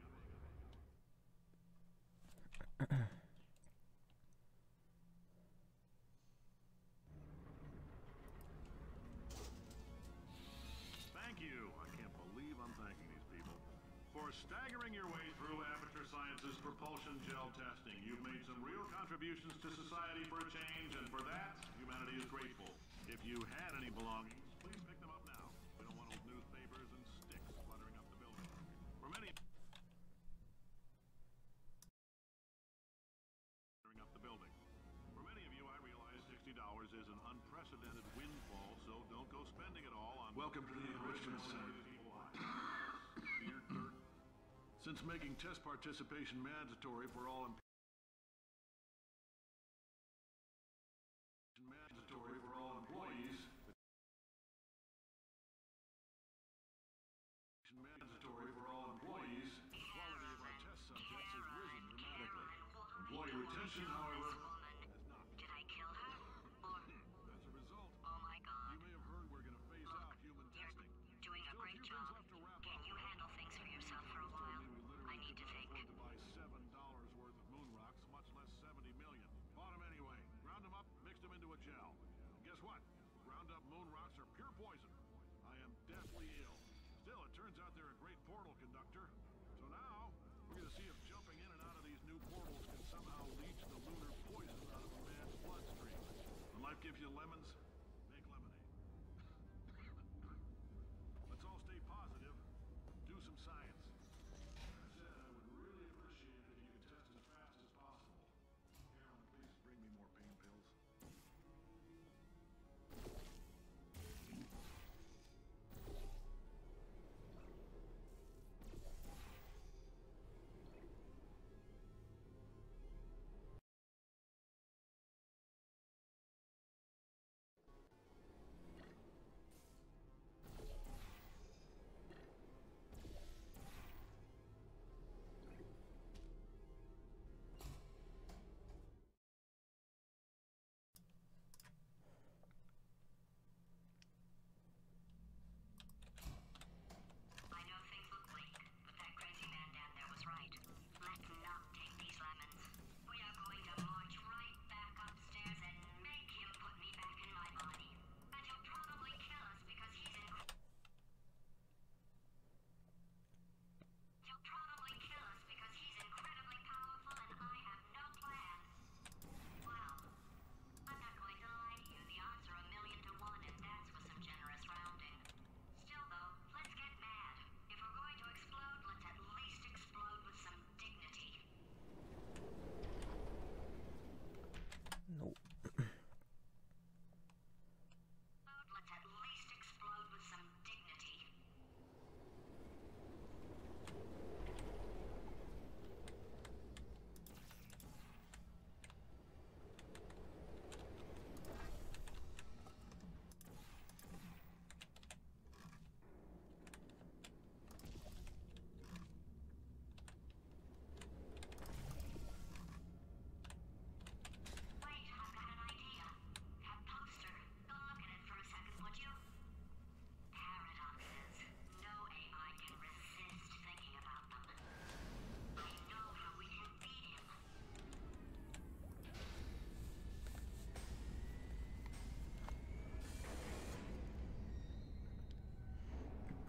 Thank you. I can't believe I'm thanking these people. For staggering your way through Aperture Science's propulsion gel testing, you've made some real contributions to society for a change, and for that, humanity is grateful. If you had any belongings, please pick them up now. We don't want old newspapers and sticks cluttering up the building. For many... cluttering up the building. For many of you, I realize sixty dollars is an unprecedented windfall, so don't go spending it all on... Welcome to the enrichment center. Beer dirt. Since making test participation mandatory for all employees, mandatory for all employees, mandatory for all employees, the quality of our test subjects has risen dramatically. Employee retention, however, has not. Did I kill her? Or... As a result, Oh my god. you may have heard we're going to phase out human testing. You're doing a Still a great few job. things left to wrap Can up. you handle things for yourself for a while? Told me we I literally need could to not think. afford to buy seven dollars worth of moon rocks, much less seventy million. Bought them anyway. Ground them up, mixed them into a gel. And guess what? Ground up moon rocks are pure poison. I am deathly ill. Still, it turns out they're a great portal conductor. So now, we're going to see if jumping in and out of these new portals can somehow leach the lunar poison out of a man's bloodstream. When life gives you lemons, make lemonade. Let's all stay positive. Do some science. That said, I would really appreciate it if you could test as fast as possible. Carolyn, please bring me more pain pills.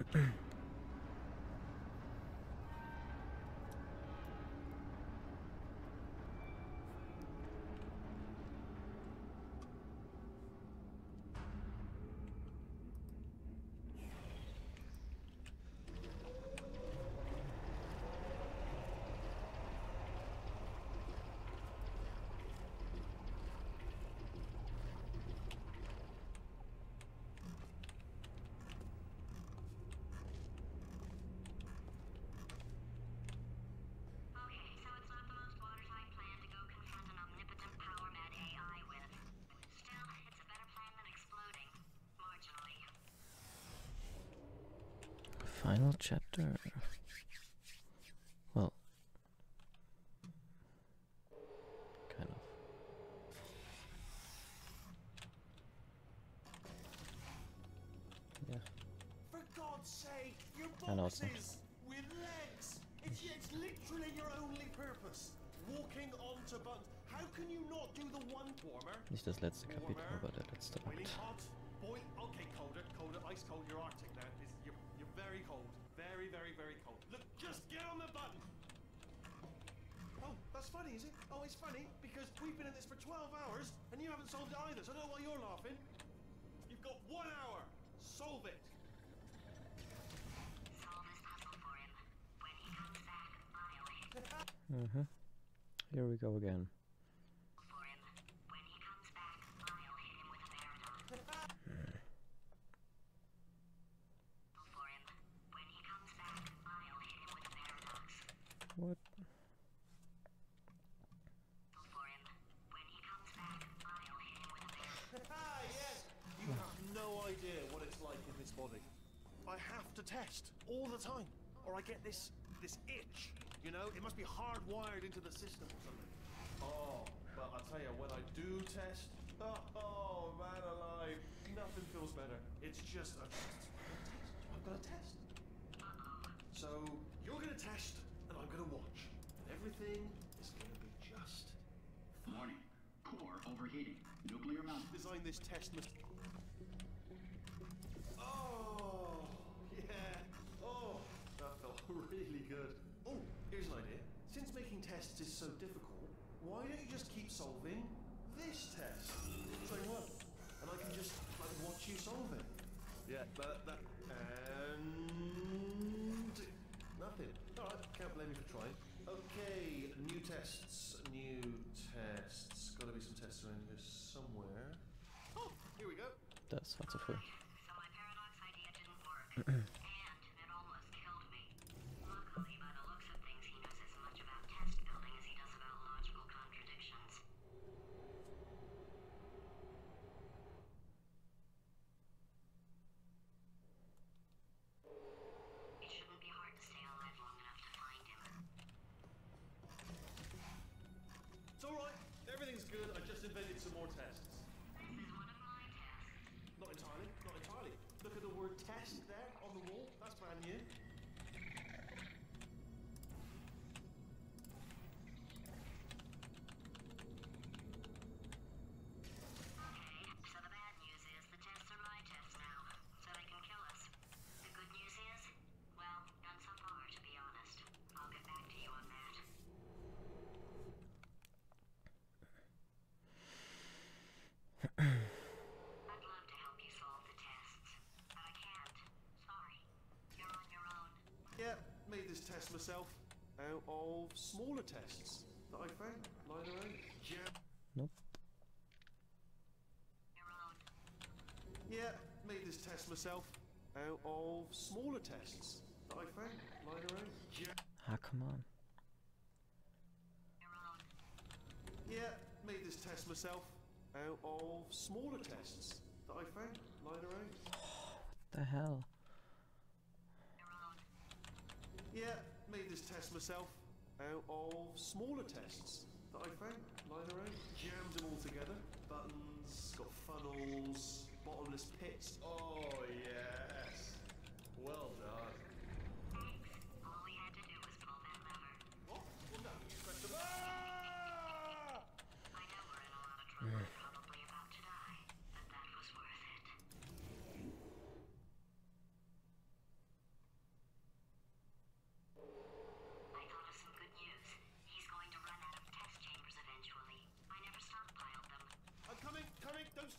Final chapter. Well, kind of. Yeah. For God's sake, your I know it's not. boxes with legs. It's, it's literally your only purpose. Walking onto buttons. How can you not do the one warmer? Nicht das letzte Kapitel, Warmer, aber der letzte boiling Akt. hot, boil. Okay, colder, colder, ice cold. You're Arctic now. It's, you're, you're very cold. Very, very, very cold. Look, just get on the button. Oh, that's funny, is it? Oh, it's funny because we've been in this for twelve hours and you haven't solved it either. So I don't know why you're laughing. You've got one hour. Solve it. Solve this puzzle for him. When he comes back, I'll hit him Mm-hmm. Here we go again. for him. When he comes back, I'll hit him with a paradox. For him. When he comes back, I'll hit him with a paradox. What? For him. When he comes back, I'll hit him with a paradox. Ah, yes. You have no idea what it's like in this body. I have to test all the time, or I get this this itch. You know, it must be hardwired into the system or something. Oh, but I tell you, when I do test, oh, oh man alive, nothing feels better. It's just a test. I've got a test. So you're gonna test, and I'm gonna watch. And everything is gonna be just Warning. Core overheating. Nuclear mount. design this test must. Oh, yeah. Oh, that felt really good. Oh, here's an idea. Since making tests is so difficult, why don't you just keep solving this test? Same one. And I can just like watch you solve it. Yeah, that that and nothing. Alright, can't blame you for trying. Okay, new tests. New tests. Gotta be some tests around here somewhere. Oh, here we go. Das war zu früh. So my paradox idea didn't work. And it almost killed me. Luckily, by the looks of things, he knows as much about test building as he does about logical contradictions. It shouldn't be hard to stay alive long enough to find him. It's alright. Everything's good. I just invented some more tests. This is one of my tests. Not entirely. Not entirely. Look at the word test there on the wall. That's brand new. Okay, so the bad news is the tests are my tests now, so they can kill us. The good news is, well, none so far, to be honest. I'll get back to you on that. I'd love to help you solve the tests, but I can't. Sorry. You're on your own. Yeah, made this test myself out of smaller tests that I found lying around. Yeah. Nope. Your own. Yeah, made this test myself out of smaller tests that I found lying around. Yeah. Ah, come on. Your own. Yeah, made this test myself out of smaller tests that I found lying around. What the hell? Your own. Yeah, made this test myself out of smaller tests that I found lying around. Jammed them all together. Buttons, got funnels, bottomless pits. Oh yes, well done. Thanks. All we had to do was pull that lever. Oh, well done. You pressed the ah! I know we're in a lot of trouble and probably about to die, but that was worth it.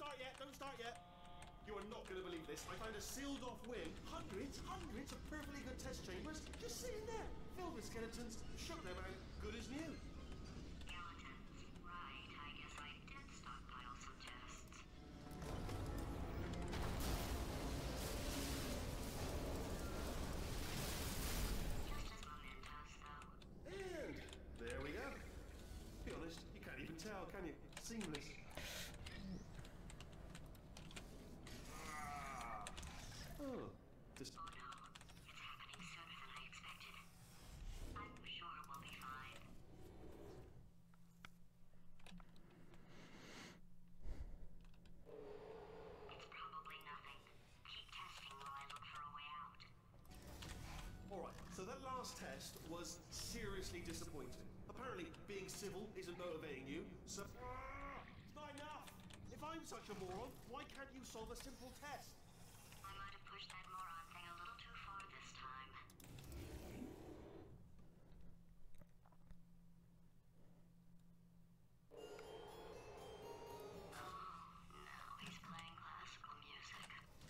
start yet, don't start yet. You are not going to believe this. I found a sealed off wing, hundreds, hundreds of perfectly good test chambers, just sitting there, filled with skeletons, shook them out, good as new. Skeletons. Right, I guess I did stockpile some tests. Just as momentous, though. And there we go. Be honest, you can't even tell, can you? Seamless. Oh, just... Oh no, it's happening sooner than I expected. I'm sure we'll be fine. It's probably nothing. Keep testing while I look for a way out. Alright, so that last test was seriously disappointing. Apparently, being civil isn't motivating you, so... Ah, it's not enough! If I'm such a moron, why can't you solve a simple test? I might have pushed that moron thing a little too far this time. Oh, now he's playing classical music.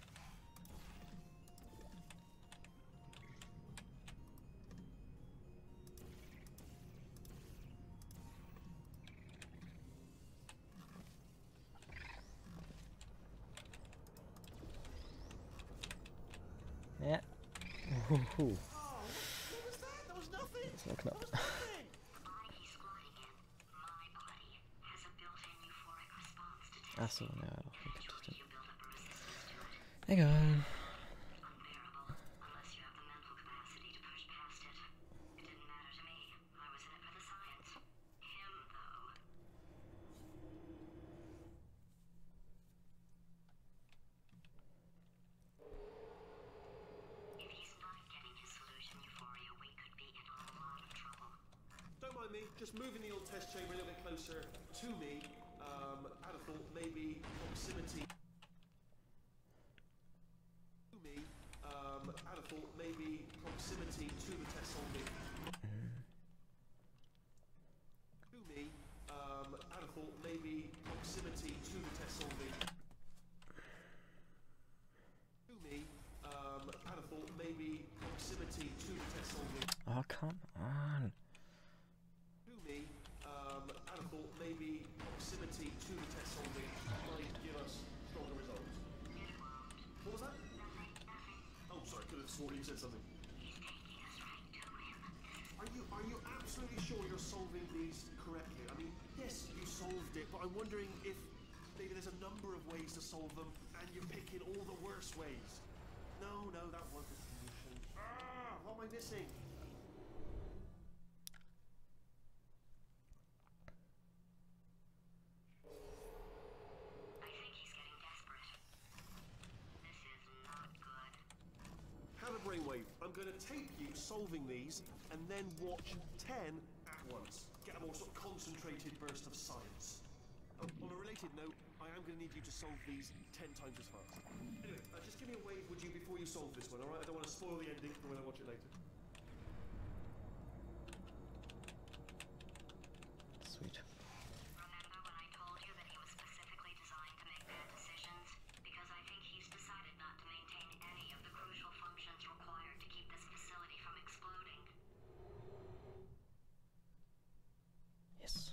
Yeah. Ooh, Oh, what was that? That was nothing! so knapp. That was nothing! The body he's squatting in, my body, has a built-in euphoric response to testing. Ach so, ja, doch. Eventually you build up a resistance to it. Egal. Unbearable, unless you have the mental capacity to push past it. It didn't matter to me. I was in it for the science. Him, though. If he's not getting his solution euphoria, we could be in a lot of trouble. Don't mind me, just moving the old test chamber a little bit closer to me. Um, I'd have thought maybe proximity... To me, um, I'd have thought maybe proximity to the test solving... To me, um, I'd have thought maybe proximity to the test solving... To me, um, I'd have thought maybe proximity to the test solving... Oh, come on. To me, um, I'd have thought maybe proximity to the test solving might give us stronger results. What was that? Oh, sorry, could have sworn you said something. Are you are you absolutely sure you're solving these correctly? I mean, yes, you solved it, but I'm wondering if maybe there's a number of ways to solve them, and you're picking all the worst ways. No, no, that wasn't the solution. Ah, what am I missing? I think he's getting desperate. This is not good. Have a brainwave. I'm going to tape you solving these, and then watch ten at once. Get a more sort of concentrated burst of science. Oh, on a related note, I am going to need you to solve these ten times as fast. Anyway, uh, just give me a wave, would you, before you solve this one, alright? I don't want to spoil the ending for when I watch it later. Sweet. Remember when I told you that he was specifically designed to make bad decisions? Because I think he's decided not to maintain any of the crucial functions required to keep this facility from exploding. Yes.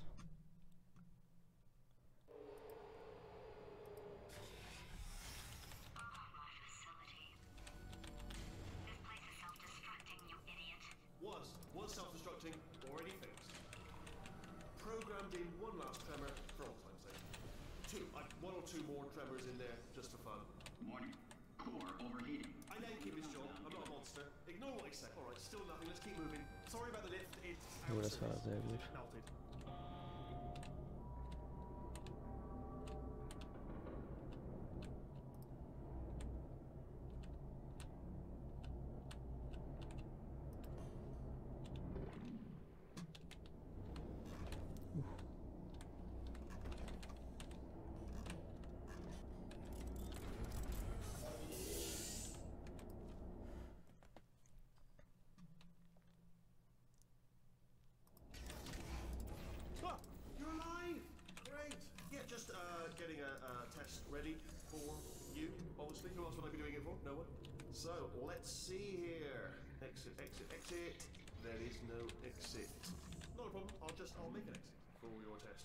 Oh, my facility. This place is self-destructing, you idiot. Was, was self-destructing, already fixed. Programmed in one last tremor for all time's sake. Two, uh, one or two more tremors in there, just for fun. Warning. Core overheating. I let him keep his job, I'm not a monster. Ignore what I said. Alright, still nothing, let's keep moving. Sorry about the lift, it's Oh, das war outsourced. sehr gut. Melted. uh, getting a, a test ready for you, obviously. Who else would I be doing it for? No one? So, let's see here. Exit, exit, exit. There is no exit. Not a problem. I'll just, I'll make an exit for your test.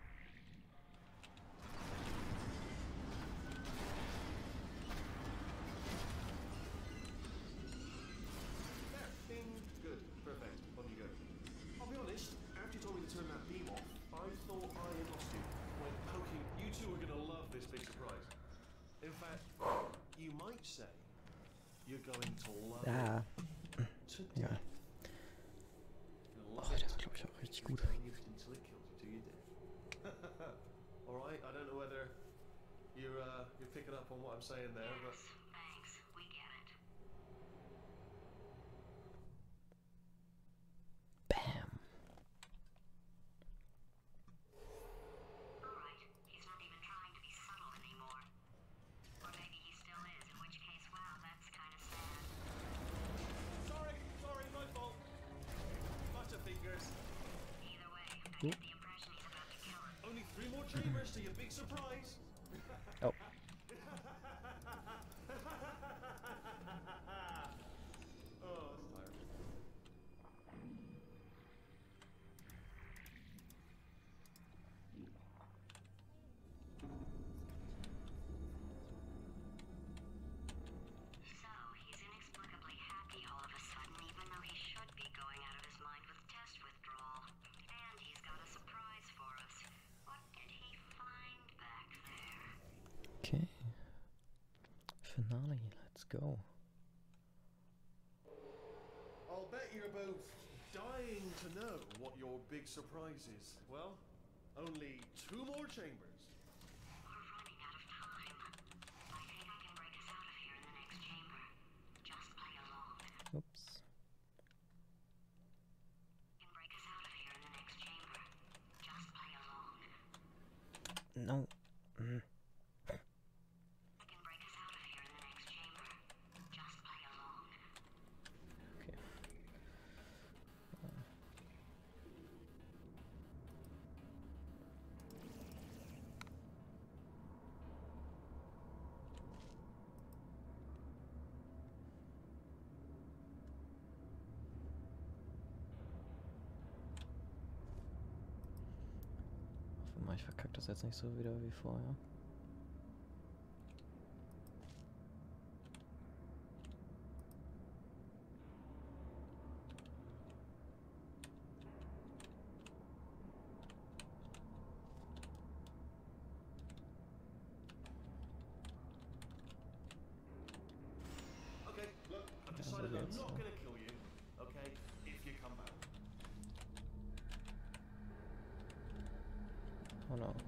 There. Bing. Good. Perfect. On you go. I'll be honest, after you told me to turn that beam off, I thought I had lost you. When poking, you two are going to love this big surprise. In fact, you might say you're going to love Ja. it to Ja. death. Oh, der war, glaube ich, auch richtig gut. Alright, I don't know whether you're, uh, you're picking up on what I'm saying there, but... Thanks, we get it. Bam. Alright, he's not even trying to be subtle anymore. Or maybe he still is, in which case, wow, that's kind of sad. Sorry, sorry, my fault. Butterfingers. Either way, I Cool. get the impression he's about to kill us. Only three more chambers to your big surprise. Oh. Oh, that's tiring. So, he's inexplicably happy all of a sudden, even though he should be going out of his mind with test withdrawal. And he's got a surprise for us. What did he find back there? Okay. Finale, let's go. I'll bet you're both dying to know what your big surprise is. Well, only two more chambers. We're running out of time. I think I can break us out of here in the next chamber. Just play along. Oops. Can break us out of here in the next chamber. Just play along. No. Mm. I can break us out of here in the next chamber. Just play along. Okay. Hoffen wir, ich verkacke das jetzt nicht so wieder wie vorher. Okay, look, I've decided I'm not going to kill you, okay, if you come back. Oh no.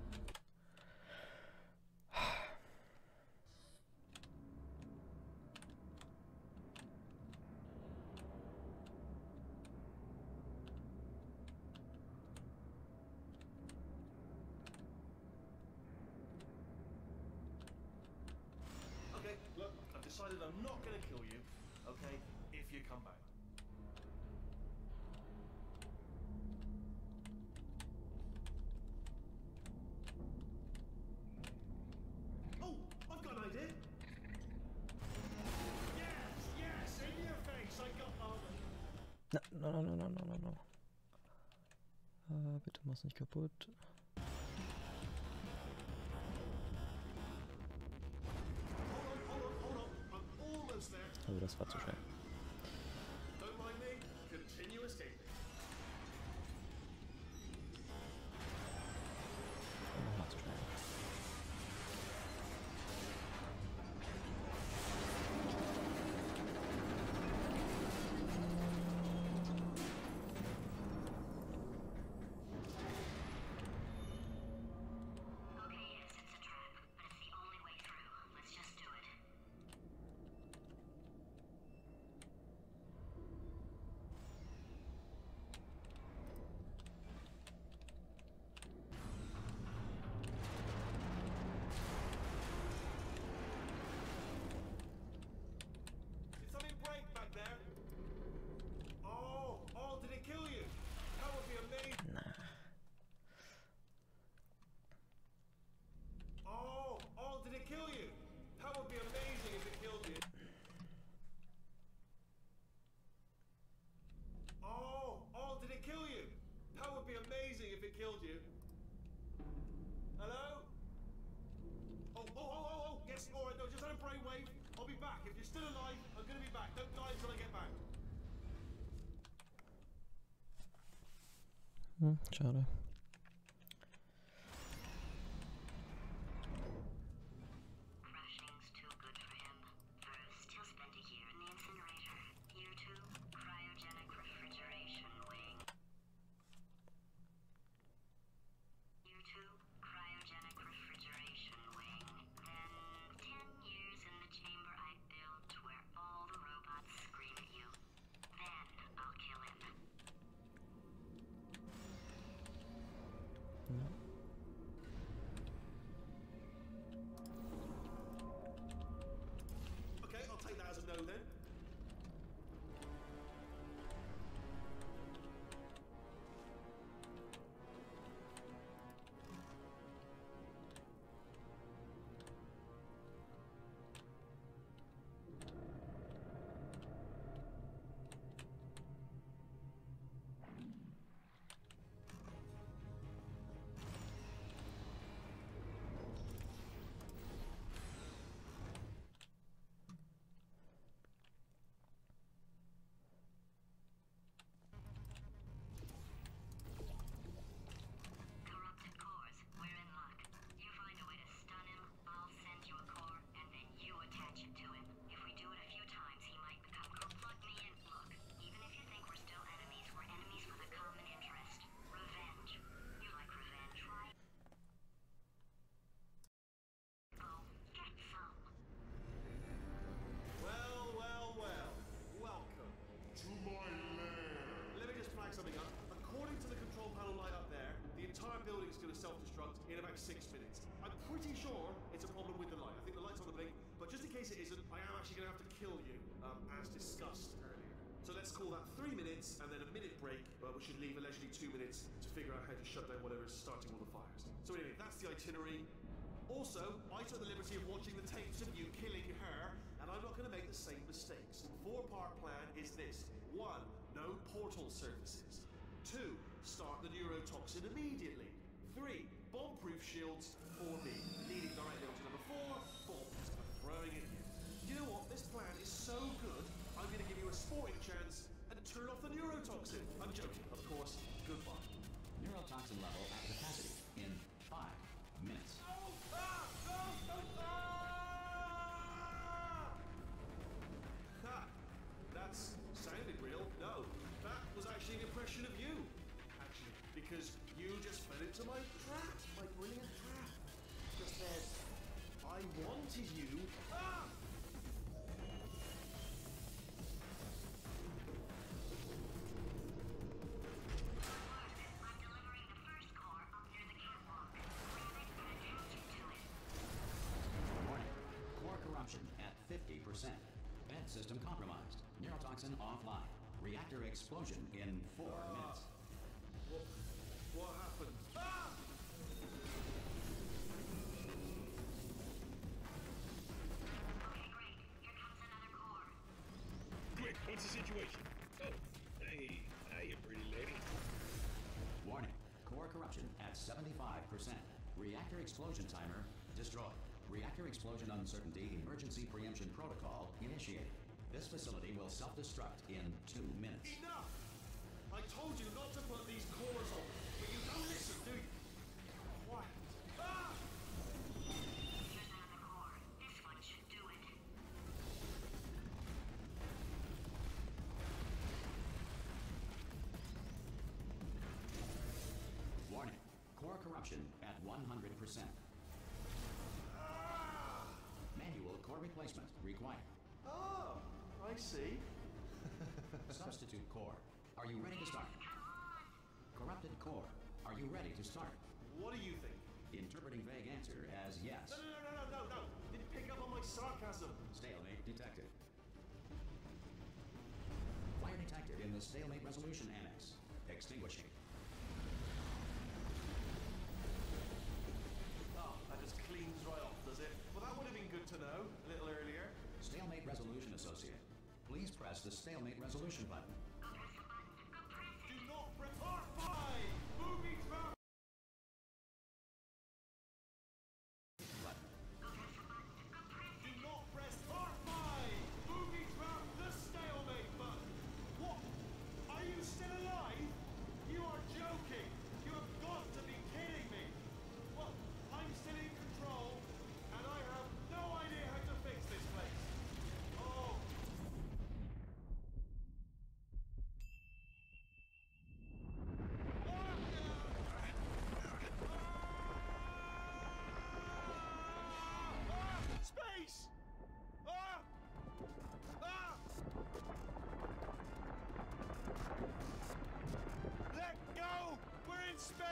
Okay, look, I've decided I'm not going to kill you, okay, if you come back. Oh, I've got an idea. Yes, yes, in your face, I got over. No, no, no, no, no, no, no. Äh, bitte mach's nicht kaputt. Hold on, hold on, hold on, I'm almost there. Oh, das war zu schnell. Don't mind me, continue escaping. Nochmal zu schnell. Okay, yes, it's a trap, but it's the only way through. Let's just do it. wave. I'll be back. If you're still alive, I'm gonna be back. Don't die until I get back. Hm, schade. Crushing's too good for him. First, he'll spend a year in the incinerator. Year two, cryogenic refrigeration wing. Year two, cryogenic refrigeration wing. Then, ten years in the chamber I built where all the robots scream at you. Then, I'll kill him. No. Okay, I'll take that as a no then. Corrupted cores, we're in luck. You find a way to stun him, I'll send you a core, and then you attach it to him. If we do it a few times, he might become co- Plug me in. Look, even if you think we're still enemies, we're enemies with a common interest. Revenge. You like revenge, right? Oh, get some. Well, well, well. Welcome. To my lair. Let me just flag something up. According to the control panel light up there, the entire building is going to self-destruct in about six minutes. I'm pretty sure it's a problem with the light. I think the light's on the blink, but just in case it isn't, I am actually going to have to kill you, um, as discussed earlier. So let's call that three minutes and then a minute break, uh, which should leave allegedly two minutes to figure out how to shut down whatever is starting all the fires. So anyway, that's the itinerary. Also, I took the liberty of watching the tapes of you killing her, and I'm not going to make the same mistakes. Four-part plan is this. One, no portal surfaces. Two, start the neurotoxin immediately. Three, bomb-proof shields for me, leading directly on to number four, bombs, and throwing it in. You know what? This plan is so good, I'm going to give you a sporting chance and turn off the neurotoxin. I'm joking, of course. Goodbye. Neurotoxin level at capacity in five minutes. Ha! That's sounded real. No, that was actually an impression of you. Actually, because you just fell into my trap, my brilliant trap. Just said, I wanted you. Ah! I'm delivering the first core up near the catwalk. Grab it and attach it to it. Warning. Core corruption at fifty percent. Vent system compromised. Neurotoxin offline. Reactor explosion in four minutes. What, what happened? Ah! Okay, great. Here comes another core. Quick, what's the situation? Oh, hey, hiya, pretty lady. Warning. Core corruption at seventy-five percent. Reactor explosion timer destroyed. Reactor explosion uncertainty emergency preemption protocol initiated. This facility will self-destruct in two minutes. Enough! I told you not to put these cores on, but you don't listen, do you? Quiet. Ah! Here's another core. This one should do it. Warning. Core corruption at one hundred percent. Manual core replacement required. Oh, I see. Substitute core. Are you ready to start? Corrupted core. Are you ready to start? What do you think? Interpreting vague answer as yes. No, no, no, no, no, no, no. Didn't pick up on my sarcasm. Stalemate detected. Fire detected in the stalemate resolution annex. Extinguishing. Oh, that just cleans right off, does it? Well, that would have been good to know a little earlier. Stalemate resolution associate. Please press the stalemate resolution button. Go press the button. Go press it. Do not report five! Movie trap! Button. Go press the button. Go press Do it. not press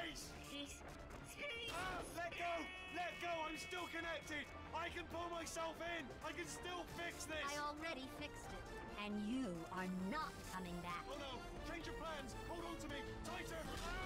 Chase! Chase. Chase. Ah, let go! Let go! I'm still connected! I can pull myself in! I can still fix this! I already fixed it. And you are not coming back. Oh no! Change your plans! Hold on to me! Tighter! Ah!